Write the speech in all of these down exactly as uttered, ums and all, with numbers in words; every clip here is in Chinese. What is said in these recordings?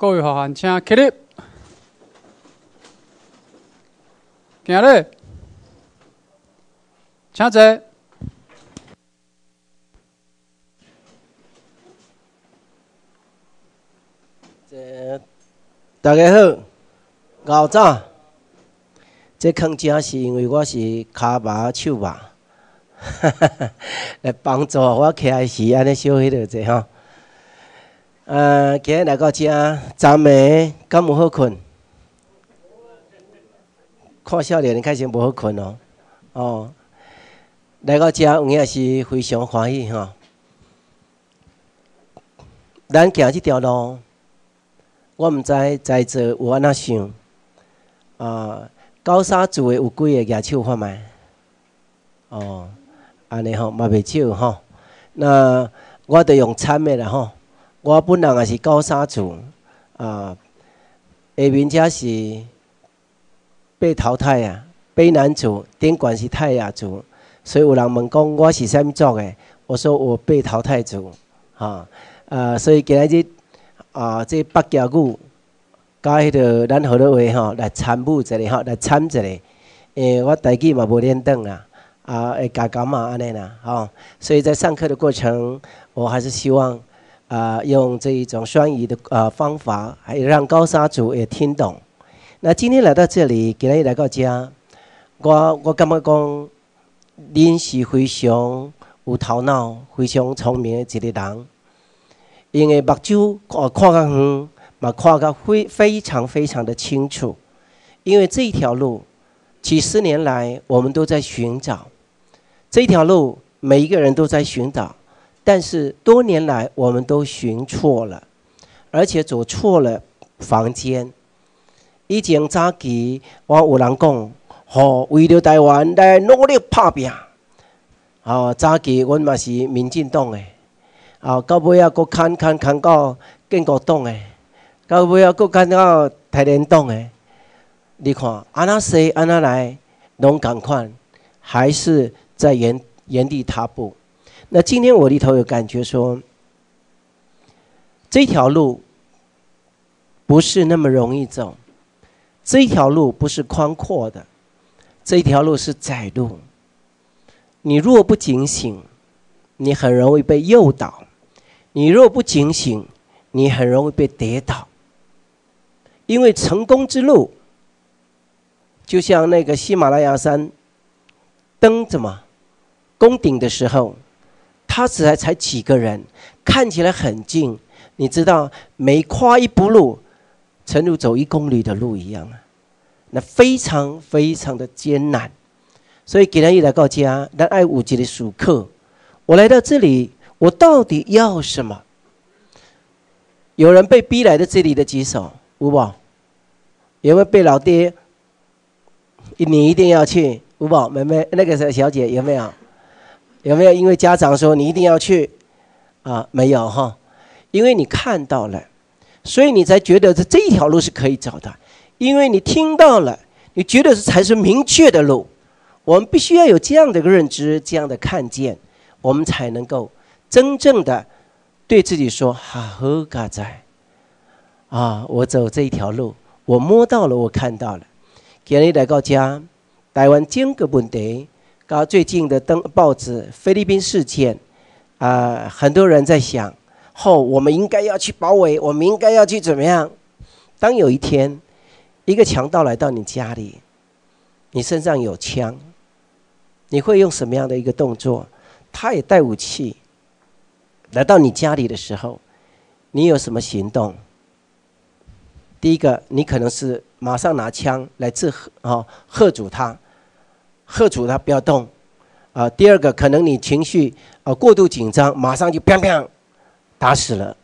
各位学员请起立。今日，请坐。 这大家好，熬早。这坑正是因为我是骹麻手麻，来帮助我起来时安尼小迄落者吼。呃，今日来到这，昨暝敢有好困？看少年开始无好困哦。哦，来到这有影是非常欢喜吼。咱行这条路，我毋知在座有安怎想。啊、呃，高沙做的有几个举手看觅？哦，安尼吼，嘛袂少吼。那我着用参的啦吼。我本人也是高沙族，啊，下面这是被淘汰啊，卑南族，顶管是泰雅族，所以有人问讲我是啥物族的，我说我被淘汰族，哈，呃，所以今仔日啊，这北桥语甲迄个咱河洛话吼来参悟一下吼，来参一下，诶，我台语嘛无练转啦，啊，会加减嘛安尼啦，吼，所以在上课的过程，我还是希望。啊、呃，用这一种双语的呃方法，还让高沙族也听懂。那今天来到这里，今日来到家，我我感觉讲，您是非常有头脑、非常聪明的一个人，因为目睭哦看较远，嘛看较非非常非常的清楚。因为这一条路，几十年来我们都在寻找，这条路每一个人都在寻找。但是多年来，我们都寻错了，而且走错了房间。以前早期，我有人讲，吼、哦，为了台湾来努力打拼。哦，早期阮嘛是民进党的，哦，到尾啊，佫砍砍砍到建国党的，到尾啊，佫砍到台联党的。你看，安那说安那来，拢同款，还是在原原地踏步。那今天我里头有感觉说，这条路不是那么容易走，这条路不是宽阔的，这条路是窄路。你若不警醒，你很容易被诱导；你若不警醒，你很容易被跌倒。因为成功之路，就像那个喜马拉雅山登怎么攻顶的时候。他只才才几个人，看起来很近，你知道，每跨一步路，诚如走一公里的路一样啊，那非常非常的艰难。所以今天来到家，咱爱有一个时刻，我来到这里，我到底要什么？有人被逼来的这里的举手，有无？有没有被老爹？你一定要去，有无？妹妹，那个小姐有没有？有没有因为家长说你一定要去啊？没有哈，因为你看到了，所以你才觉得这这一条路是可以走的。因为你听到了，你觉得这才是明确的路。我们必须要有这样的一个认知，这样的看见，我们才能够真正的对自己说：哈好嘎在啊，我走这一条路，我摸到了，我看到了。今日来到家，台湾整个问题。啊，最近的登报纸菲律宾事件，啊、呃，很多人在想，后、哦、我们应该要去包围，我们应该要去怎么样？当有一天，一个强盗来到你家里，你身上有枪，你会用什么样的一个动作？他也带武器，来到你家里的时候，你有什么行动？第一个，你可能是马上拿枪来制喝啊，喝阻他。喝阻他不要动，啊、呃，第二个可能你情绪啊、呃、过度紧张，马上就砰砰打死了。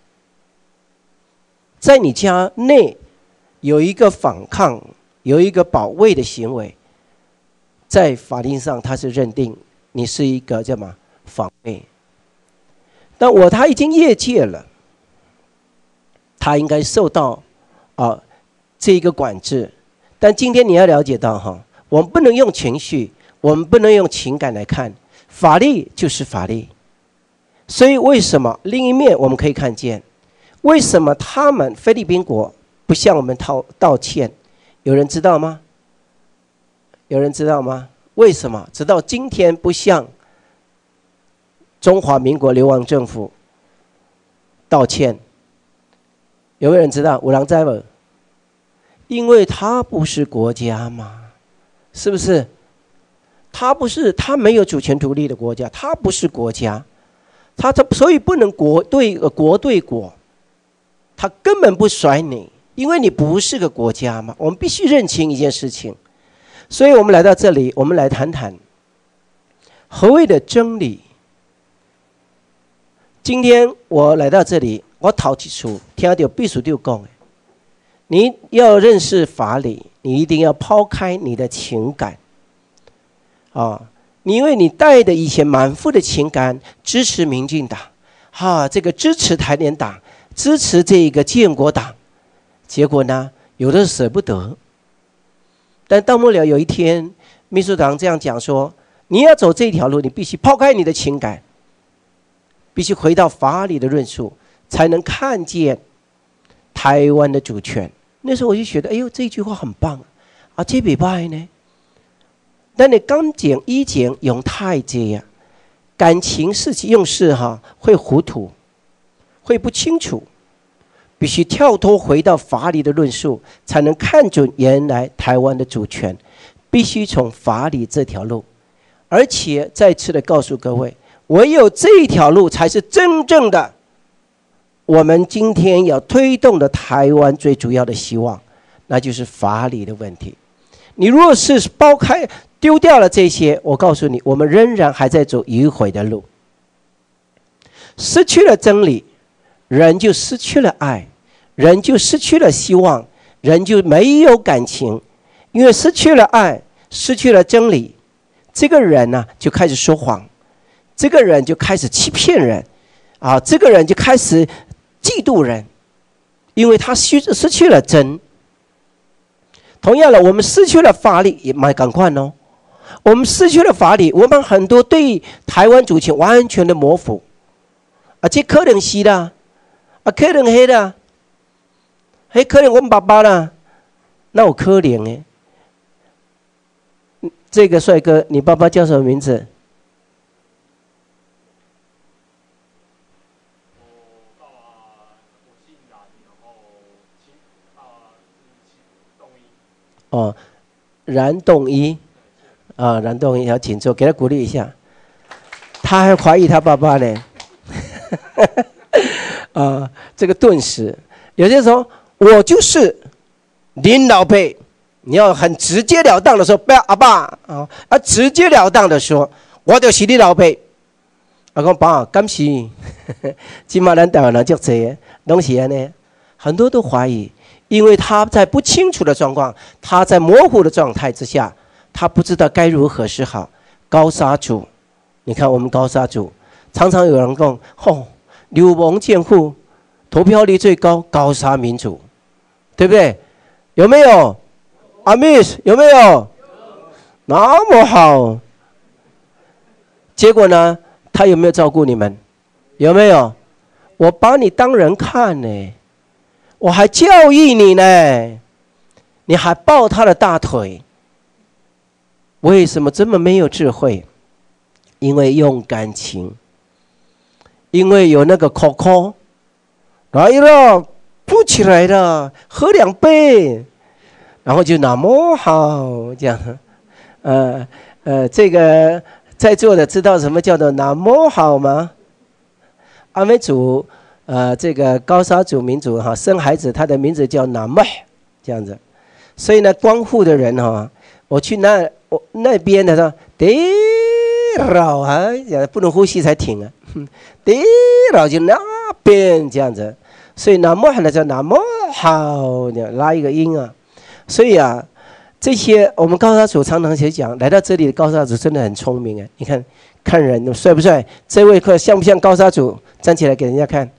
在你家内有一个反抗，有一个保卫的行为，在法律上他是认定你是一个叫什么防卫。但我他已经越界了，他应该受到啊、呃、这一个管制。但今天你要了解到哈，我们不能用情绪。我们不能用情感来看，法律就是法律。所以为什么另一面我们可以看见， 为什么他们菲律宾国不向我们道道歉？有人知道吗？有人知道吗？为什么直到今天不向中华民国流亡政府道歉？有没有人知道？有人知道吗？因为他不是国家嘛，是不是？他不是，他没有主权独立的国家，他不是国家，他他所以不能国对国对国，他根本不甩你，因为你不是个国家嘛。我们必须认清一件事情，所以我们来到这里，我们来谈谈何谓的真理。今天我来到这里，我头一次听到秘书长讲的，你要认识法理，你一定要抛开你的情感啊！你因为你带的以前满腹的情感，支持民进党，哈、啊，这个支持台联党，支持这个建国党，结果呢，有的舍不得。但到末了有一天，秘书长这样讲说：你要走这条路，你必须抛开你的情感，必须回到法理的论述，才能看见台湾的主权。那时候我就觉得，哎呦，这句话很棒啊！这不歹呢。但你刚讲一讲用太这样，感情事情用事哈会糊涂，会不清楚，必须跳脱回到法理的论述，才能看准原来台湾的主权。必须从法理这条路，而且再次的告诉各位，唯有这条路才是真正的我们今天要推动的台湾最主要的希望，那就是法理的问题。你若是抛开丢掉了这些，我告诉你，我们仍然还在走迂回的路。失去了真理，人就失去了爱，人就失去了希望，人就没有感情。因为失去了爱，失去了真理，这个人呢、啊、就开始说谎，这个人就开始欺骗人啊，这个人就开始嫉妒人，因为他失失去了真。同样的，我们失去了法理，也蛮赶快哦。我们失去了法理，我们很多对台湾主权完全的模糊啊，这可能是啦，啊，可能黑的，黑可能我们爸爸啦，那我可怜哎。这个帅哥，你爸爸叫什么名字？哦，冉栋一，啊，冉栋一，要请坐，给他鼓励一下。他还怀疑他爸爸呢，啊，这个顿时，有些时候我就是林老辈。你要很直截了当的说，不要阿爸啊，啊，直截了当的说，我就是你老爸。我讲爸，敢是？今嘛咱台湾人足济，拢是安尼，很多都怀疑，因为他在不清楚的状况，他在模糊的状态之下，他不知道该如何是好。高沙族，你看我们高沙族，常常有人讲，吼，流氓建户，投票率最高，高沙民主，对不对？有没有？阿 Miss 有没有？那么好，结果呢？他有没有照顾你们？有没有？我把你当人看呢，我还教育你呢，你还抱他的大腿。为什么这么没有智慧？因为用感情，因为有那个 Coco 来了，不起来了，喝两杯。然后就那么好，这样，呃呃，这个在座的知道什么叫做那么好吗？阿美族，呃，这个高沙族民族哈，生孩子他的名字叫那么，这样子。所以呢，光复的人哈，我去那我那边的说，得老啊，不能呼吸才停啊，得老就那边这样子。所以那么好呢叫那么好，拉一个音啊。所以啊，这些我们高沙族常常去讲，来到这里的高沙族真的很聪明哎！你看，看人帅不帅？这位客像不像高沙族？站起来给人家看，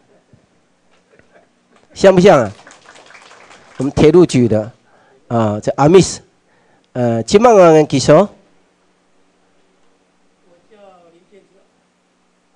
像不像啊？我们铁路局的啊，这阿 Miss， 呃，几万人举手。 我叫林建志，啊，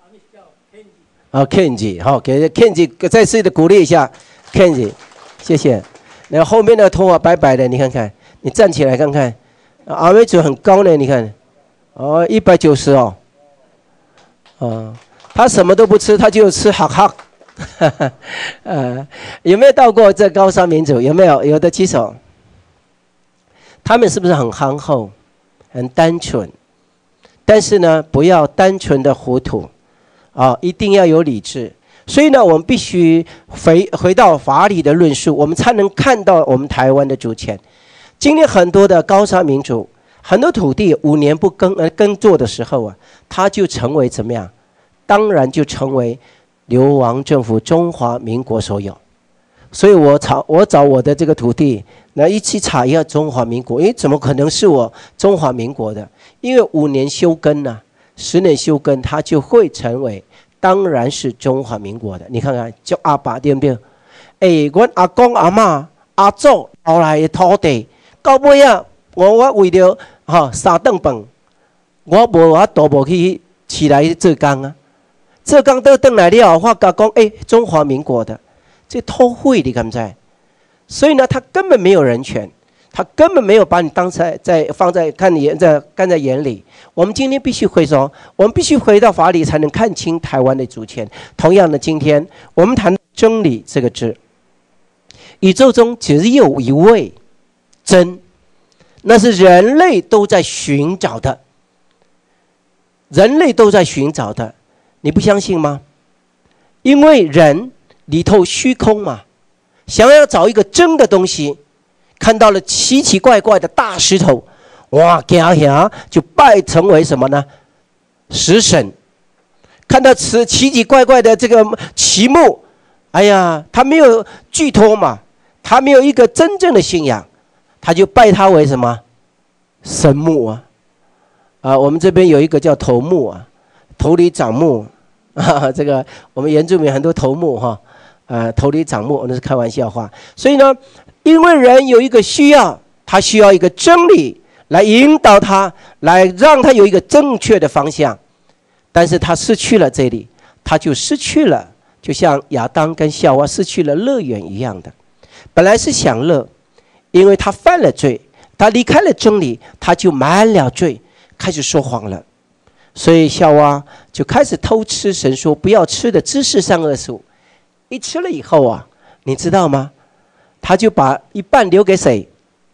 啊 ，Kenji， 好，给 Kenji 再次的鼓励一下 ，Kenji， 谢谢。然后后面的头发白白的，你看看，你站起来看看，阿美族很高呢，你看，哦，一百九十哦，啊，他什么都不吃，他就吃哈哈，哈哈，呃，有没有到过这高山民族？有没有？有的举手。他们是不是很憨厚、很单纯？但是呢，不要单纯的糊涂，啊，一定要有理智。所以呢，我们必须回回到法理的论述，我们才能看到我们台湾的主权。今天很多的高山民族，很多土地五年不耕呃耕作的时候啊，它就成为怎么样？当然就成为流亡政府中华民国所有。所以我找我找我的这个土地，那一起查一下中华民国，诶，怎么可能是我中华民国的？因为五年休耕呢、啊，十年休耕，它就会成为，当然是中华民国的。你看看，叫阿爸对不对？诶，我阿公阿嬷阿祖后来的土地，到尾啊，我我为了哈三顿饭，我无法度无去起来做工啊，做工倒转来了，我甲讲，诶，中华民国的。这偷贿，你敢不知？所以呢，他根本没有人权，他根本没有把你当在在放在看眼在看在眼里。我们今天必须回说，我们必须回到法理，才能看清台湾的主权。同样的，今天我们谈真理这个字，宇宙中只有一位真，那是人类都在寻找的，人类都在寻找的，你不相信吗？因为人。里头虚空嘛，想要找一个真的东西，看到了奇奇怪怪的大石头，哇，行行就拜成为什么呢？石神。看到此奇奇怪怪的这个奇木，哎呀，他没有寄托嘛，他没有一个真正的信仰，他就拜他为什么？神木啊，啊，我们这边有一个叫头目啊，头里长木啊，这个我们原住民很多头目哈。呃，头里长目，那是开玩笑话。所以呢，因为人有一个需要，他需要一个真理来引导他，来让他有一个正确的方向。但是他失去了这里，他就失去了，就像亚当跟夏娃失去了乐园一样的。本来是享乐，因为他犯了罪，他离开了真理，他就满了罪，开始说谎了。所以夏娃就开始偷吃神说不要吃的知识善恶树。一吃了以后啊，你知道吗？他就把一半留给谁？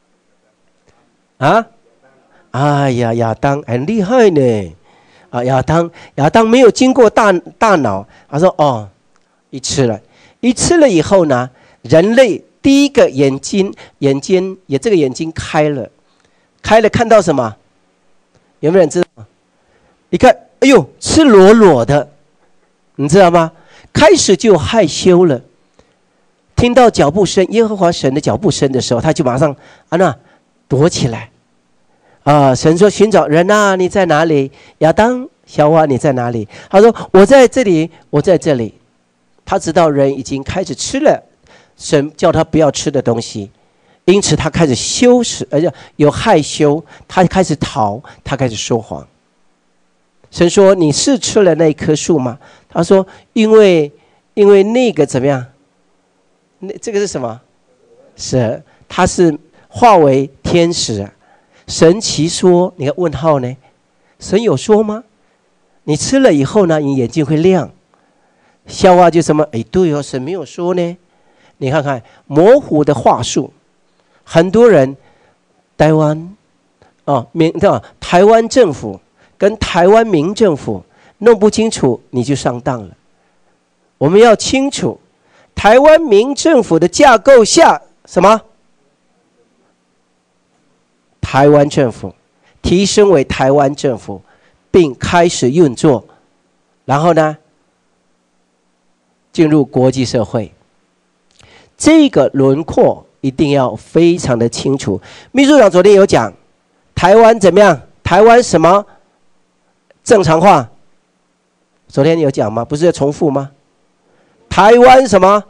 啊？哎呀，亚当很厉害呢！啊，亚当，亚当没有经过大大脑，他说：“哦，一吃了，一吃了以后呢，人类第一个眼睛，眼睛也这个眼睛开了，开了看到什么？有没有人知道？你看，哎呦，赤裸裸的，你知道吗？”开始就害羞了，听到脚步声，耶和华神的脚步声的时候，他就马上啊那躲起来。啊，神说寻找人啊，你在哪里？亚当、夏娃你在哪里？他说我在这里，我在这里。他知道人已经开始吃了神叫他不要吃的东西，因此他开始羞耻，而且有害羞，他开始逃，他开始说谎。神说你是吃了那棵树吗？他说因为因为那个怎么样，那这个是什么？是他是化为天使啊。神奇说，你看问号呢？神有说吗？你吃了以后呢，你眼睛会亮。夏娃就什么？哎，对哦，神没有说呢。你看看模糊的话术，很多人台湾哦，民的台湾政府跟台湾民政府弄不清楚，你就上当了。我们要清楚，台湾民政府的架构下什么？台湾政府提升为台湾政府，并开始运作，然后呢，进入国际社会。这个轮廓一定要非常的清楚。秘书长昨天有讲，台湾怎么样？台湾什么正常化？昨天有讲吗？不是在重复吗？台湾什么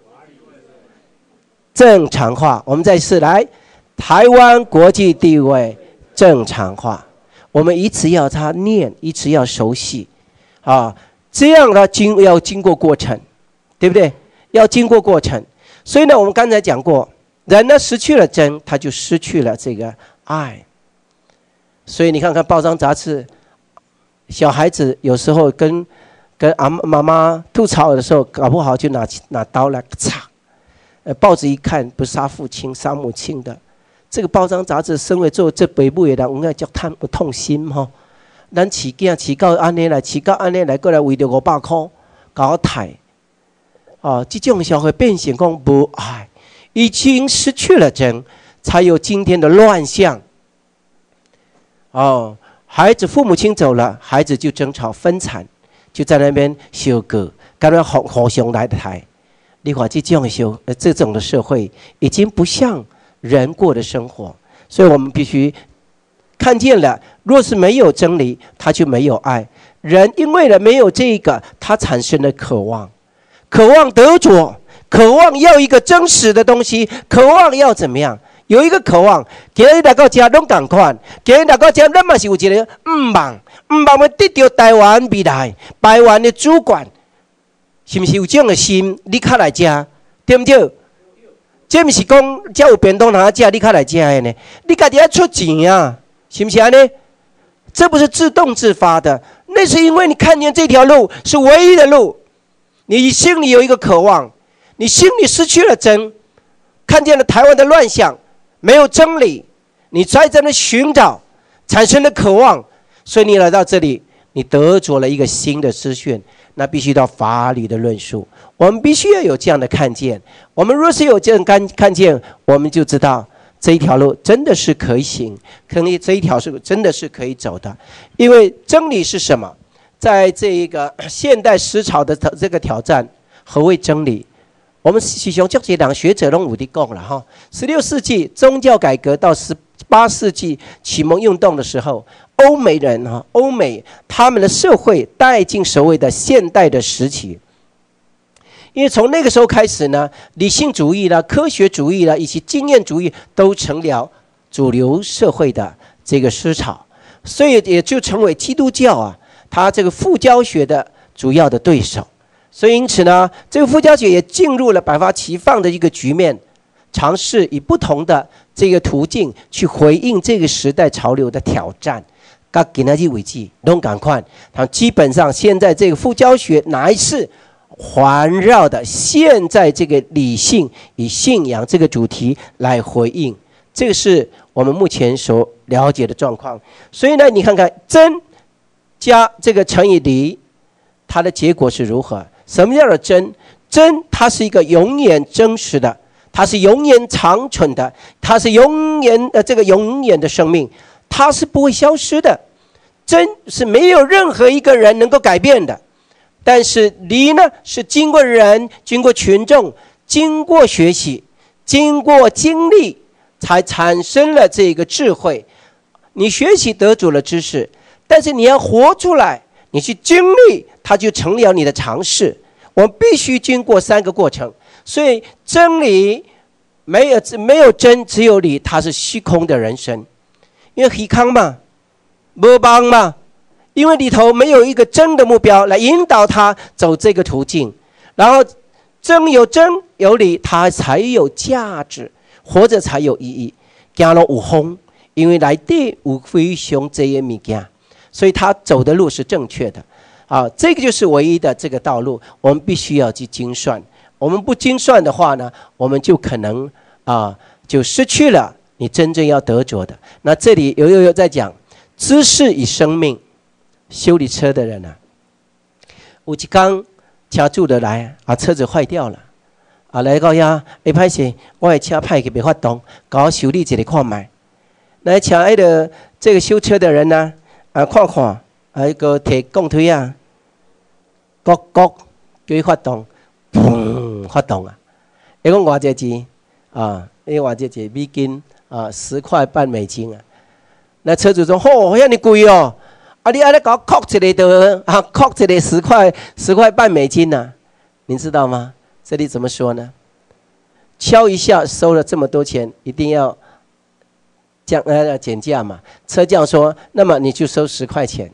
正常化？我们再试来。台湾国际地位正常化，我们一直要他念，一直要熟悉，啊， 这样呢经要经过过程，对不对？要经过过程。所以呢，我们刚才讲过，人呢失去了真，他就失去了这个爱。所以你看看报章杂志，小孩子有时候跟跟阿妈妈吐槽的时候，搞不好就拿拿刀来插。呃，报纸一看，不是杀父亲杀母亲的，这个报章杂志身为做这北部的人，我们叫痛痛心哈。咱饲囝饲到安尼来，饲到安尼来，过来为着五百块，搞我刣。哦，这种社会变成讲无爱，已经失去了真，才有今天的乱象。哦，孩子父母亲走了，孩子就争吵分产，就在那边修葛，跟人互互相来台。你看这种修呃这种的社会，已经不像人过的生活，所以我们必须看见了。若是没有真理，他就没有爱。人因为了没有这个，他产生了渴望。渴望得着，渴望要一个真实的东西，渴望要怎么样？有一个渴望，今日来到家拢同款，今日来到家，咱嘛是有一个唔望，唔望要得到台湾未来，台湾的主管，是不是有这样的心？你较来吃，对不对？这不是讲才有便当拿吃，你较来吃的呢？你家己要出钱啊，是不是安尼？这不是自动自发的，那是因为你看见这条路是唯一的路。你心里有一个渴望，你心里失去了真，看见了台湾的乱象，没有真理，你在这里寻找，产生了渴望，所以你来到这里，你得着了一个新的资讯，那必须到法理的论述。我们必须要有这样的看见。我们若是有这样看看见，我们就知道这一条路真的是可以行，可能这一条是真的是可以走的。因为真理是什么？在这一个现代思潮的这个挑战，何谓真理？我们西雄教这两学者拢有的讲了哈。十六世纪宗教改革到十八世纪启蒙运动的时候，欧美人哈，欧美他们的社会带进所谓的现代的时期。因为从那个时候开始呢，理性主义啦、科学主义啦以及经验主义都成了主流社会的这个思潮，所以也就成为基督教啊。他这个副教学的主要的对手，所以因此呢，这个副教学也进入了百花齐放的一个局面，尝试以不同的这个途径去回应这个时代潮流的挑战。跟今天为止，拢赶快，他基本上现在这个副教学乃是环绕的现在这个理性以信仰这个主题来回应，这个是我们目前所了解的状况。所以呢，你看看真加这个乘以离，它的结果是如何？什么叫做真？真它是一个永远真实的，它是永远长存的，它是永远的这个永远的生命，它是不会消失的。真是没有任何一个人能够改变的，但是离呢，是经过人、经过群众、经过学习、经过经历，才产生了这个智慧。你学习得主了知识。但是你要活出来，你去经历，它就成了你的常识。我们必须经过三个过程，所以真理没有没有真，只有理，它是虚空的人生。因为虚空嘛，没帮嘛，因为里头没有一个真的目标来引导他走这个途径。然后真有真有理，它才有价值，活着才有意义。走路有风，因为内底有非常这些物件。所以他走的路是正确的，啊，这个就是唯一的这个道路，我们必须要去精算。我们不精算的话呢，我们就可能啊，就失去了你真正要得着的。那这里有有有在讲知识与生命，修理车的人啊，有一天车主的来啊，车子坏掉了，啊，来到遐，哎，歹势，我的车歹去没发动，搞我修理一下看卖。来请那个这个修车的人呢？啊，看看，啊，一个提钢推啊，各各叫伊发动，砰，发动啊！伊讲偌济钱啊？伊偌济钱美金啊，十块半美金啊。那车主说：“吼、哦，遐尼贵哦！啊，你安尼搞扣一个的啊，扣一个十块十块半美金呐、啊，您知道吗？这里怎么说呢？敲一下收了这么多钱，一定要。”降呃减价嘛，车匠说，那么你就收十块钱，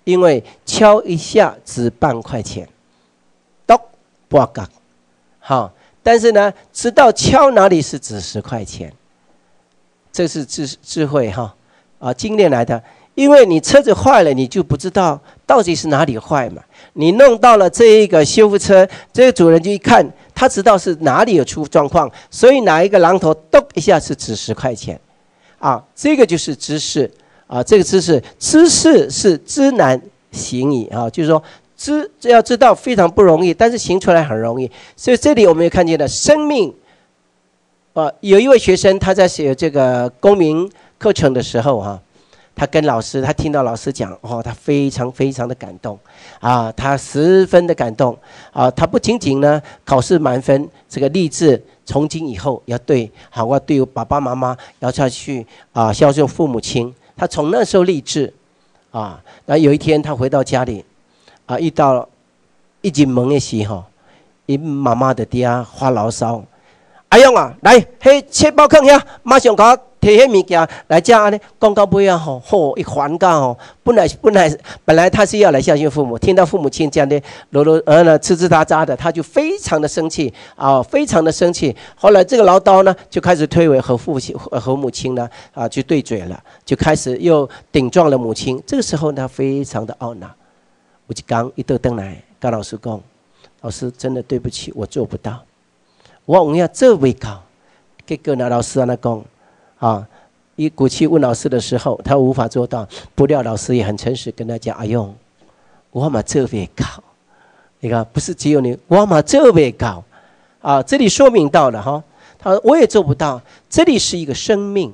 因为敲一下只半块钱，咚半角，好，但是呢，知道敲哪里是指十块钱，这是智智慧哈啊，经验来的。因为你车子坏了，你就不知道到底是哪里坏嘛。你弄到了这一个修复车，这个主人就一看，他知道是哪里有出状况，所以拿一个榔头咚一下是值十块钱，啊，这个就是知识啊，这个知识，知识是知难行易啊，就是说知要知道非常不容易，但是行出来很容易。所以这里我们也看见了生命，啊，有一位学生他在写这个公民课程的时候哈、啊。他跟老师，他听到老师讲，哦，他非常非常的感动，啊，他十分的感动，啊，他不仅仅呢考试满分，这个立志从今以后要对，好，我对我爸爸妈妈要下去啊孝顺父母亲，他从那时候立志，啊，然后有一天他回到家里，啊，遇到一进门的时候，伊妈妈的爹发牢骚，阿勇啊，来，迄切包放遐，马上给我摕迄物件来这样呢，讲到尾啊吼，吼一还价吼，本来本来本来他是要来孝敬父母，听到父母亲这样的啰啰呃呢吱吱喳喳的，他就非常的生气啊，非常的生气。后来这个唠叨呢，就开始推诿和父亲和母亲呢啊去对嘴了，就开始又顶撞了母亲。这个时候呢，非常的懊恼。有一天一倒回来跟老师讲，老师真的对不起，我做不到，我有影做未到。结果呢，老师安那讲。啊，一鼓气问老师的时候，他无法做到，不料老师也很诚实跟他讲：“阿勇，我嘛做不到，你看，不是只有你，我嘛做不到。”啊，这里说明到了哈，他说我也做不到，这里是一个生命。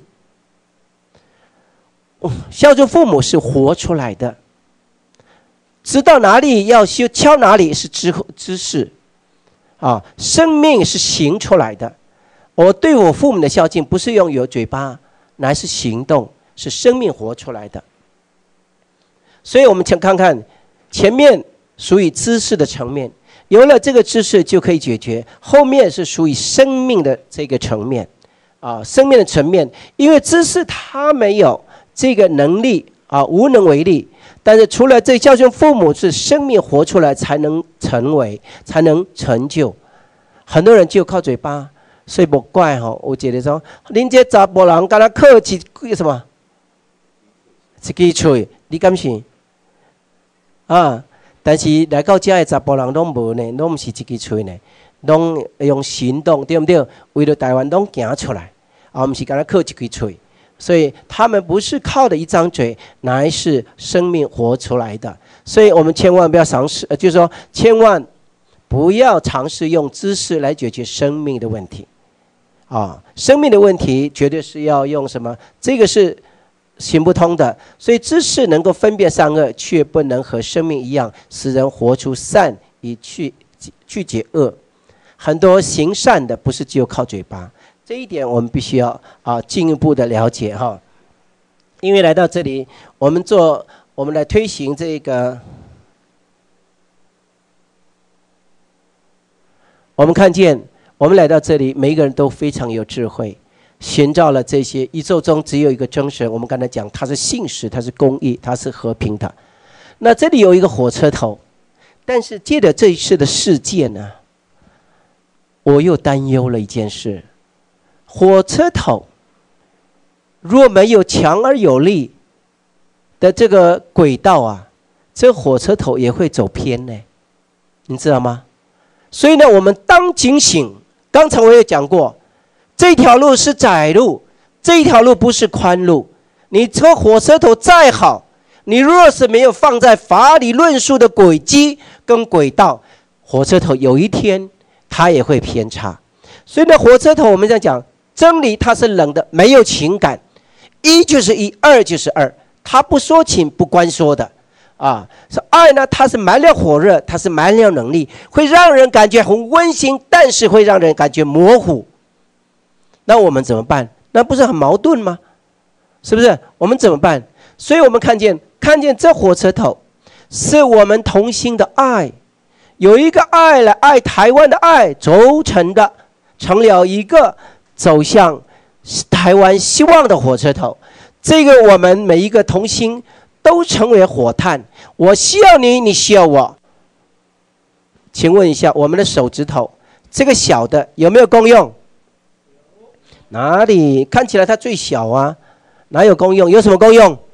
孝顺父母是活出来的，知道哪里要修，敲哪里是知知识，啊，生命是行出来的。我对我父母的孝敬，不是用有嘴巴，乃是行动，是生命活出来的。所以我们先看看前面属于知识的层面，有了这个知识就可以解决，后面是属于生命的这个层面啊，生命的层面，因为知识它没有这个能力啊，无能为力。但是除了这孝顺父母，是生命活出来才能成为，才能成就。很多人就靠嘴巴。所以不怪哈，我觉得说，恁这查甫人敢若靠一什么，一支嘴，你敢信？啊！但是来到这的查甫人拢无呢，拢唔是一支嘴呢，拢用行动，对不对？为了台湾拢行出来，啊，唔是敢若靠一支嘴，所以他们不是靠的一张嘴，乃是生命活出来的。所以我们千万不要尝试，呃，就是说，千万不要尝试用知识来解决生命的问题。啊，生命的问题绝对是要用什么？这个是行不通的。所以知识能够分辨善恶，却不能和生命一样，使人活出善，以去去解恶。很多行善的不是只有靠嘴巴，这一点我们必须要啊进一步的了解哈。因为来到这里，我们做我们来推行这个，我们看见。我们来到这里，每一个人都非常有智慧，寻找了这些宇宙中只有一个真神。我们刚才讲，它是信实，它是公义，它是和平的。那这里有一个火车头，但是借着这一次的事件呢，我又担忧了一件事：火车头若没有强而有力的这个轨道啊，这火车头也会走偏呢，你知道吗？所以呢，我们当警醒。刚才我也讲过，这条路是窄路，这条路不是宽路。你车火车头再好，你若是没有放在法理论述的轨迹跟轨道，火车头有一天它也会偏差。所以呢，火车头我们这样讲，真理它是冷的，没有情感，一就是一，二就是二，它不说情不关说的。啊，是爱呢，它是满了火热，它是满了能力，会让人感觉很温馨，但是会让人感觉模糊。那我们怎么办？那不是很矛盾吗？是不是？我们怎么办？所以我们看见，看见这火车头，是我们同心的爱，有一个爱来爱台湾的爱轴成的，成了一个走向台湾希望的火车头。这个我们每一个同心。 都成为火炭。我需要你，你需要我。请问一下，我们的手指头这个小的有没有功用？哪里？看起来它最小啊，哪有功用？有什么功用？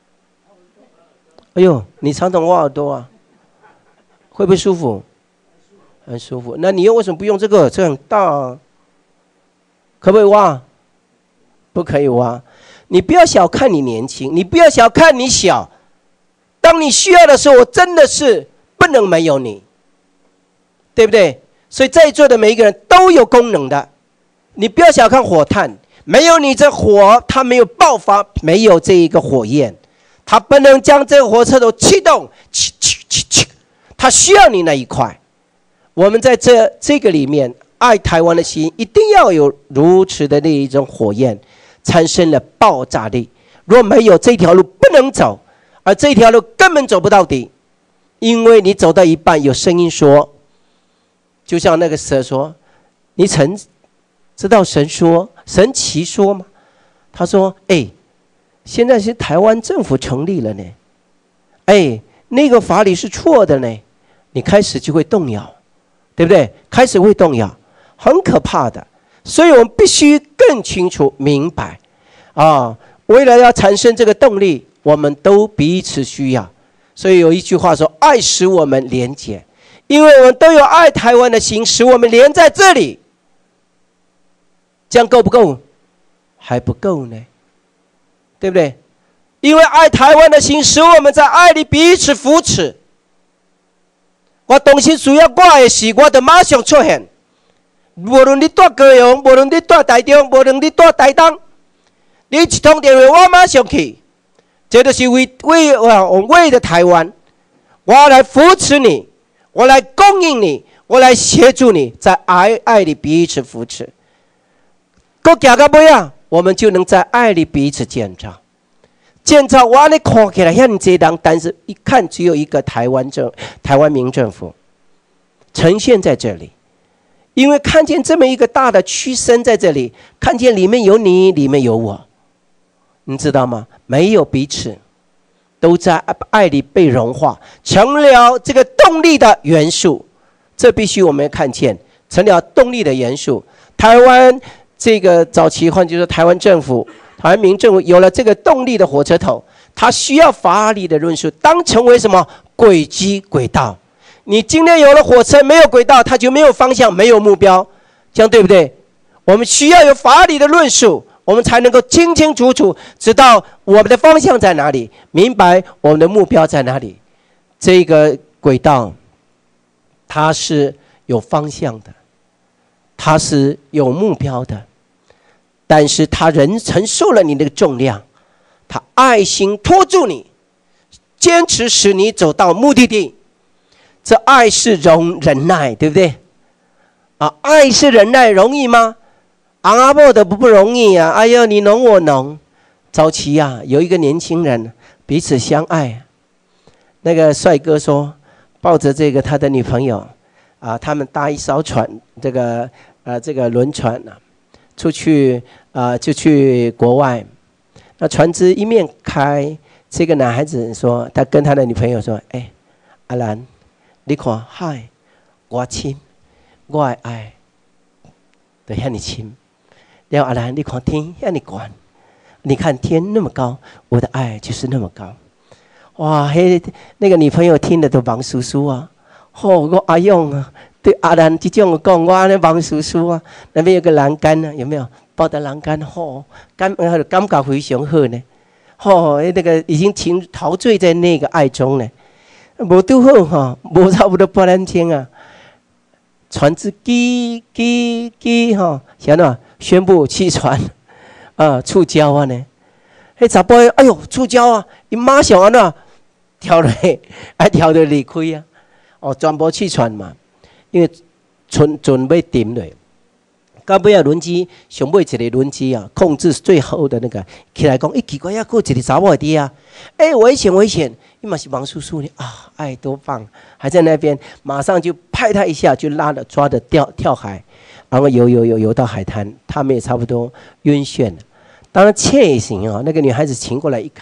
哎呦，你常常挖耳朵啊，会不会舒服？很舒服。那你又为什么不用这个？这很大啊，可不可以挖？不可以挖。你不要小看你年轻，你不要小看你小。当你需要的时候，我真的是不能没有你，对不对？所以在座的每一个人都有功能的。你不要小看火炭，没有你这火，它没有爆发，没有这一个火焰，它不能将这个火车头启动，去去去去，它需要你那一块。我们在这这个里面，爱台湾的心一定要有如此的那一种火焰，产生了爆炸力。若没有这条路不能走，而这条路根本走不到底，因为你走到一半，有声音说，就像那个蛇说：“你曾知道神说神奇说吗？”他说：“哎，现在是台湾政府成立了呢，哎，那个法理是错的呢。”你开始就会动摇，对不对？开始会动摇，很可怕的。所以我们必须更清楚明白啊，为了要产生这个动力，我们都彼此需要。所以有一句话说：“爱使我们连结。”因为我们都有爱台湾的心，使我们连在这里。这样够不够？还不够呢，对不对？因为爱台湾的心，使我们在爱里彼此扶持。我当时需要我的事，我就马上出现。无论你住高雄，无论你住台中，无论你住台东，你一通电话，我马上去。这就是为为我为了台湾，我来扶持你，我来供应你，我来协助你，在爱爱里彼此扶持。够行到尾啊，我们就能在爱里彼此建造。建造我呢看起来很多人，但是一看只有一个台湾政台湾民政府呈现在这里。因为看见这么一个大的区身在这里，看见里面有你，里面有我，你知道吗？没有彼此，都在爱里被融化，成了这个动力的元素。这必须我们看见，成了动力的元素。台湾这个早期换句说，台湾政府、台湾民政府有了这个动力的火车头，它需要法理的论述，当成为什么轨迹轨道。你今天有了火车，没有轨道，它就没有方向，没有目标，这样对不对？我们需要有法理的论述，我们才能够清清楚楚知道我们的方向在哪里，明白我们的目标在哪里。这个轨道，它是有方向的，它是有目标的，但是它人承受了你的重量，它爱心拖住你，坚持使你走到目的地。这爱是容忍耐，对不对？啊，爱是忍耐，容易吗？阿伯的不不容易啊！哎呦，你侬我侬。早期啊，有一个年轻人彼此相爱，那个帅哥说，抱着这个他的女朋友啊，他们搭一艘船，这个呃这个轮船啊，出去啊就去国外。那船只一面开，这个男孩子说，他跟他的女朋友说：“哎，阿兰。”你看，海，我亲，我的爱，就遐尼亲。然后阿兰，你看天遐尼高，你看天那么高，我的爱就是那么高。哇，嘿，那个女朋友听了都忙叔叔啊！哦，我阿勇啊，对阿兰这种讲，我安尼忙叔叔啊。那边有个栏杆啊，有没有？抱着栏杆，吼、哦，感感觉非常好呢。吼、哦，那个已经情陶醉在那个爱中呢。无拄好哈，无差不多半年前啊，船只叽叽叽哈，晓得嘛？宣布弃船，啊，触礁啊呢。迄查甫诶，哎呦，触礁啊！伊马上安怎跳落去，还跳着离开啊！哦，全部弃船嘛，因为船准备沉落。到尾啊，轮机上尾一个轮机啊，控制最后的那个起来讲，哎，奇怪呀，过一个查某在底啊，哎，危险危险！伊嘛是忙叔叔呢啊，哎，多棒！还在那边，马上就拍他一下，就拉了抓着跳跳海，然后游游游游到海滩，他们也差不多晕眩了。当然窃行啊，那个女孩子请过来一看，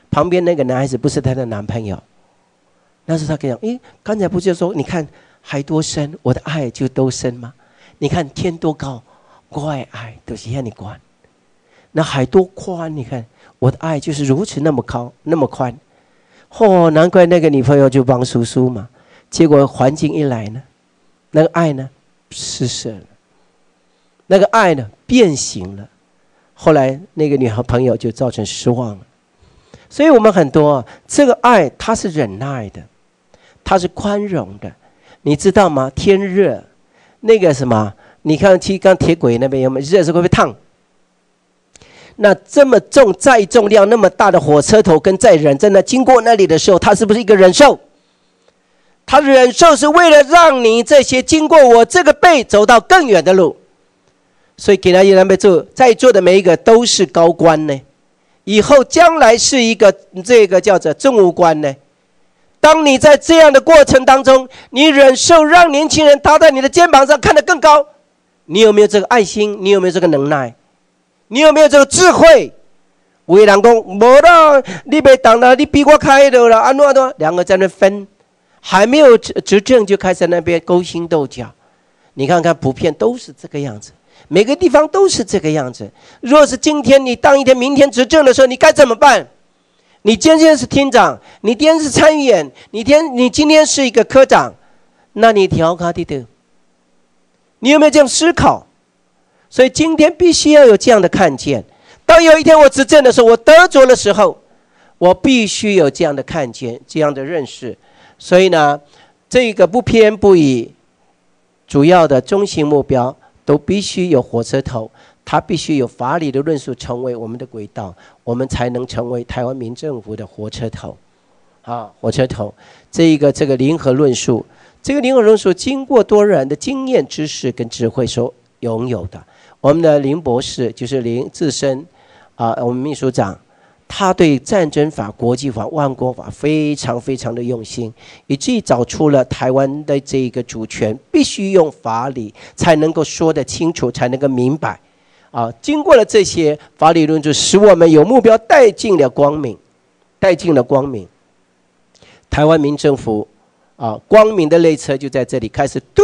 旁边那个男孩子不是她的男朋友，那时候她跟讲：“诶，刚才不就说你看海多深，我的爱就多深吗？你看天多高，我的爱都是让你宽。那海多宽，你看我的爱就是如此那么高那么宽。哦，难怪那个女朋友就帮叔叔嘛。结果环境一来呢，那个爱呢失色了，那个爱呢变形了。后来那个女朋友就造成失望了。所以我们很多、啊、这个爱它是忍耐的，它是宽容的。你知道吗？天热，那个什么，你看去刚铁轨那边有没有热的时候会不会烫？那这么重载重量那么大的火车头跟载人在那经过那里的时候，它是不是一个忍受？他的忍受是为了让你这些经过我这个背走到更远的路。所以给他一人被做，在座的每一个都是高官呢，以后将来是一个这个叫做政务官呢。当你在这样的过程当中，你忍受让年轻人搭在你的肩膀上看得更高，你有没有这个爱心？你有没有这个能耐？你有没有这个智慧？有的人说没啦，你别当了，你比我开的了，安怎安怎，两个在那分。还没有执政就开始在那边勾心斗角，你看看普遍都是这个样子，每个地方都是这个样子。若是今天你当一天明天执政的时候，你该怎么办？你今天是厅长，你今天是参议员，你天你今天是一个科长，那你调卡地的，你有没有这样思考？所以今天必须要有这样的看见。当有一天我执政的时候，我得着的时候，我必须有这样的看见，这样的认识。所以呢，这个不偏不倚，主要的中心目标都必须有火车头，它必须有法理的论述成为我们的轨道，我们才能成为台湾民政府的火车头。啊，火车头，这一个这个零和论述，这个零和论述经过多人的经验、知识跟智慧所拥有的。我们的林博士就是林自身，啊，我们秘书长。他对战争法、国际法、万国法非常非常的用心，以至于找出了台湾的这个主权必须用法理才能够说得清楚，才能够明白。啊，经过了这些法理论述，使我们有目标带进了光明，带进了光明。台湾民政府啊，光明的列车就在这里开始嘟，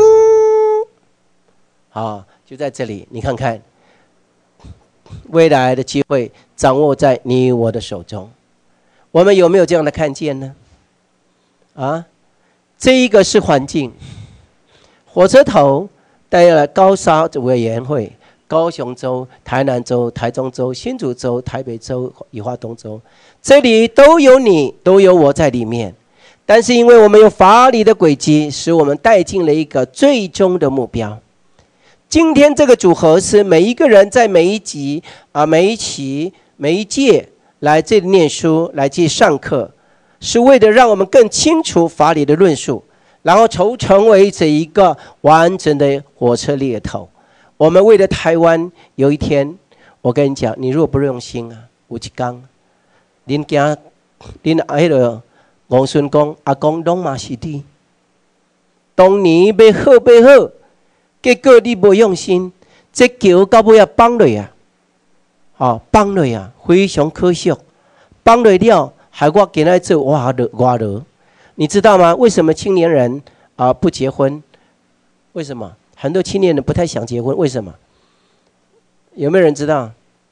啊，就在这里，你看看。未来的机会掌握在你我的手中，我们有没有这样的看见呢？啊，这一个是环境，火车头带了高沙委员会、高雄州、台南州、台中州、新竹州、台北州、宜花东州，这里都有你，都有我在里面。但是因为我们有法理的轨迹，使我们带进了一个最终的目标。今天这个组合是每一个人在每一集啊、每一期、每一届来这里念书、来这里上课，是为了让我们更清楚法理的论述，然后筹成为这一个完整的火车列头。我们为了台湾，有一天，我跟你讲，你如果不用心啊，有一天，恁家恁迄个王孙公阿公拢嘛是你，当年要好要好。结果你不用心，这桥到尾要崩落啊！哦，崩落啊，非常可惜。崩落了，害我今仔做外劳外劳。你知道吗？为什么青年人啊、呃、不结婚？为什么很多青年人不太想结婚？为什么？有没有人知道？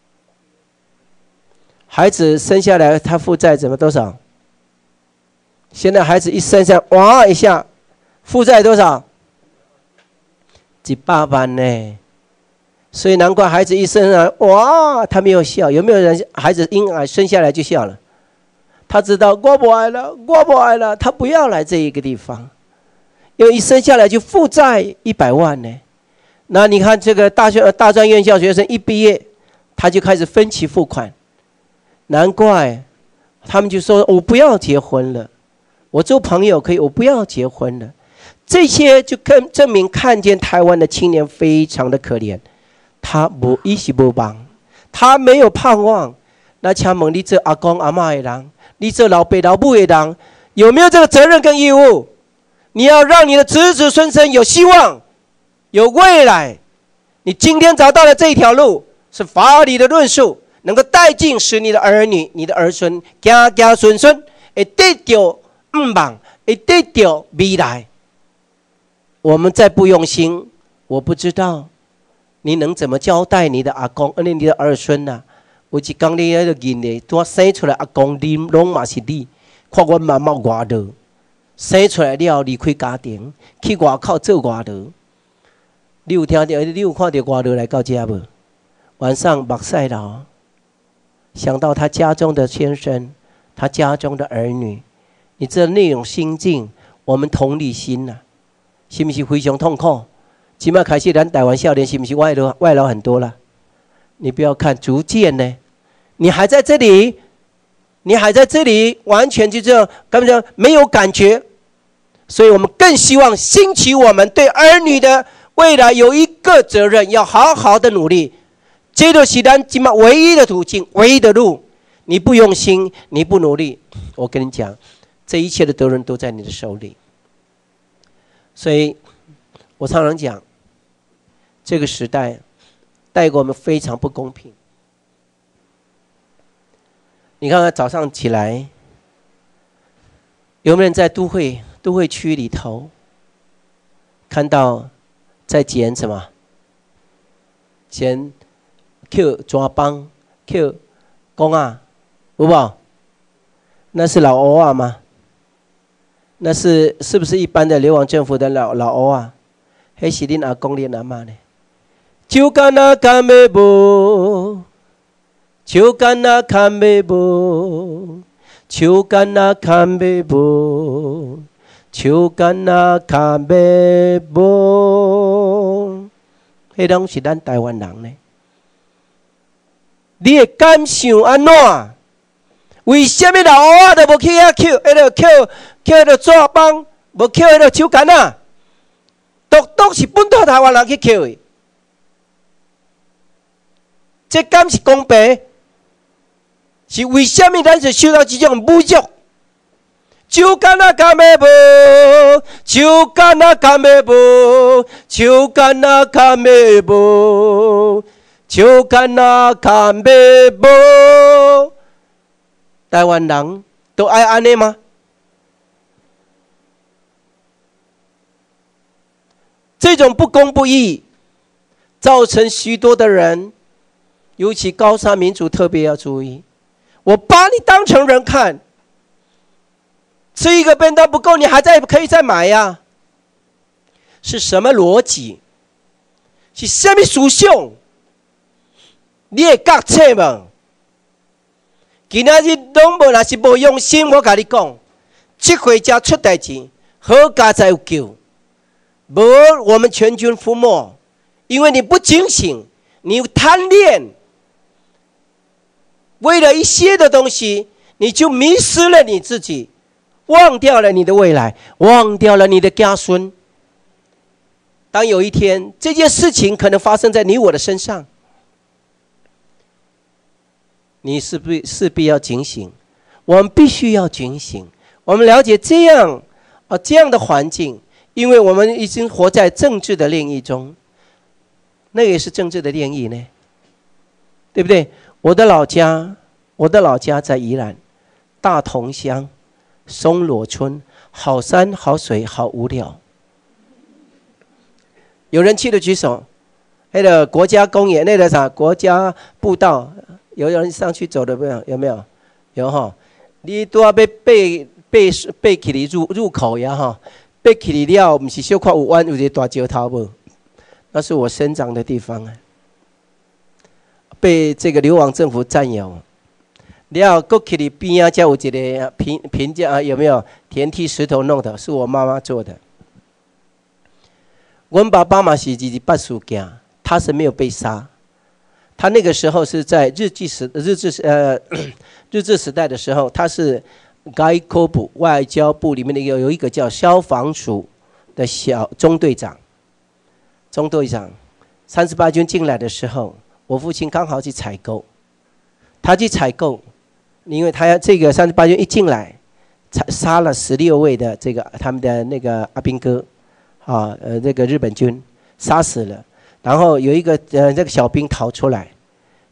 孩子生下来，他负债怎么多少？现在孩子一生下，哇一下，负债多少？几百万呢，所以难怪孩子一生来，哇，他没有笑。有没有人孩子婴儿生下来就笑了？他知道我不爱了，我不爱了，他不要来这一个地方，因为一生下来就负债一百万呢。那你看这个大学大专院校学生一毕业，他就开始分期付款，难怪他们就说我不要结婚了，我做朋友可以，我不要结婚了。这些就更证明看见台湾的青年非常的可怜，他无一时无望，他没有盼望。那请问你做阿公阿嬷的人，你做老爸老母的人，有没有这个责任跟义务？你要让你的子子孙孙有希望，有未来。你今天找到了这一条路，是法理的论述， 能够带进，使你的儿女、你的儿孙家家孙孙会得到盼望，会得到未来。我们再不用心，我不知道你能怎么交代你的阿公，你的儿孙啊？有一天你那个囡的，多生出来阿公，你拢嘛是你。看我妈妈外劳，生出来了离开家庭，去外口做外劳。你有听到？你有看到外劳来到家无？晚上目屎流，想到他家中的先生，他家中的儿女，你知道那种心境，我们同理心呐、啊，是不是非常痛苦？今麦开始，咱台湾少年是不是外劳外劳很多了？你不要看，逐渐呢，你还在这里，你还在这里，完全就这样，根本就没有感觉。所以我们更希望兴起我们对儿女的未来有一个责任，要好好的努力。这就是咱今麦唯一的途径，唯一的路。你不用心，你不努力，我跟你讲，这一切的责任都在你的手里。所以我常常讲，这个时代带给我们非常不公平。你看看早上起来，有没有人在都会都会区里头看到在捡什么？捡 Q 抓帮 Q 公啊，有没有？那是老欧啊吗？那是是不是一般的流亡政府的老老欧啊？还是恁阿公恁阿嬷呢？手干那干袂无，手干那看袂无，手干那看袂无，手干那看袂无。迄拢是咱台湾人呢。你的感想安怎？为什么老乌仔都无去遐捡？迄个捡捡迄个纸棒，无捡迄个手干啊？独独是本土台湾人去捡的，这敢是公平？是为什么咱是受到这种侮辱？手干啊，干袂无？手干啊，干袂无？手干啊，干袂无？手干啊，干袂无？台湾人都爱安尼吗？这种不公不义，造成许多的人，尤其高沙民族特别要注意。我把你当成人看，吃一个便当不够，你还在可以再买呀、啊？是什么逻辑？是什么属性？你会觉册吗？今仔日拢无，若是无用心，我甲你讲，这回家出代志，好家才有救。无我们全军覆没，因为你不警醒，你贪恋，为了一些的东西，你就迷失了你自己，忘掉了你的未来，忘掉了你的家孙。当有一天这件事情可能发生在你我的身上，你势必势必要警醒，我们必须要警醒。我们了解这样啊这样的环境，因为我们已经活在政治的炼狱中，那也是政治的炼狱呢，对不对？我的老家，我的老家在宜兰大同乡松罗村，好山好水好无聊。有人去的举手，那个国家公园，那个啥国家步道。有人上去走的没有？有没有？有哈！你都要被背背背起你入入口呀哈！背起你了，不是小看有弯有一个大石头不？那是我生长的地方啊！被这个流亡政府占有。了，过去你边啊，才有一个平平价啊，有没有？田地石头弄的，是我妈妈做的。我爸爸嘛是二十八事件，他是没有被杀。他那个时候是在日据时日治呃日治时代的时候，他是外交部外交部里面的有有一个叫消防署的小中队长。中队长，三十八军进来的时候，我父亲刚好去采购，他去采购，因为他要这个三十八军一进来，杀了十六位的这个他们的那个阿兵哥，啊呃那个日本军杀死了。然后有一个呃，这个小兵逃出来，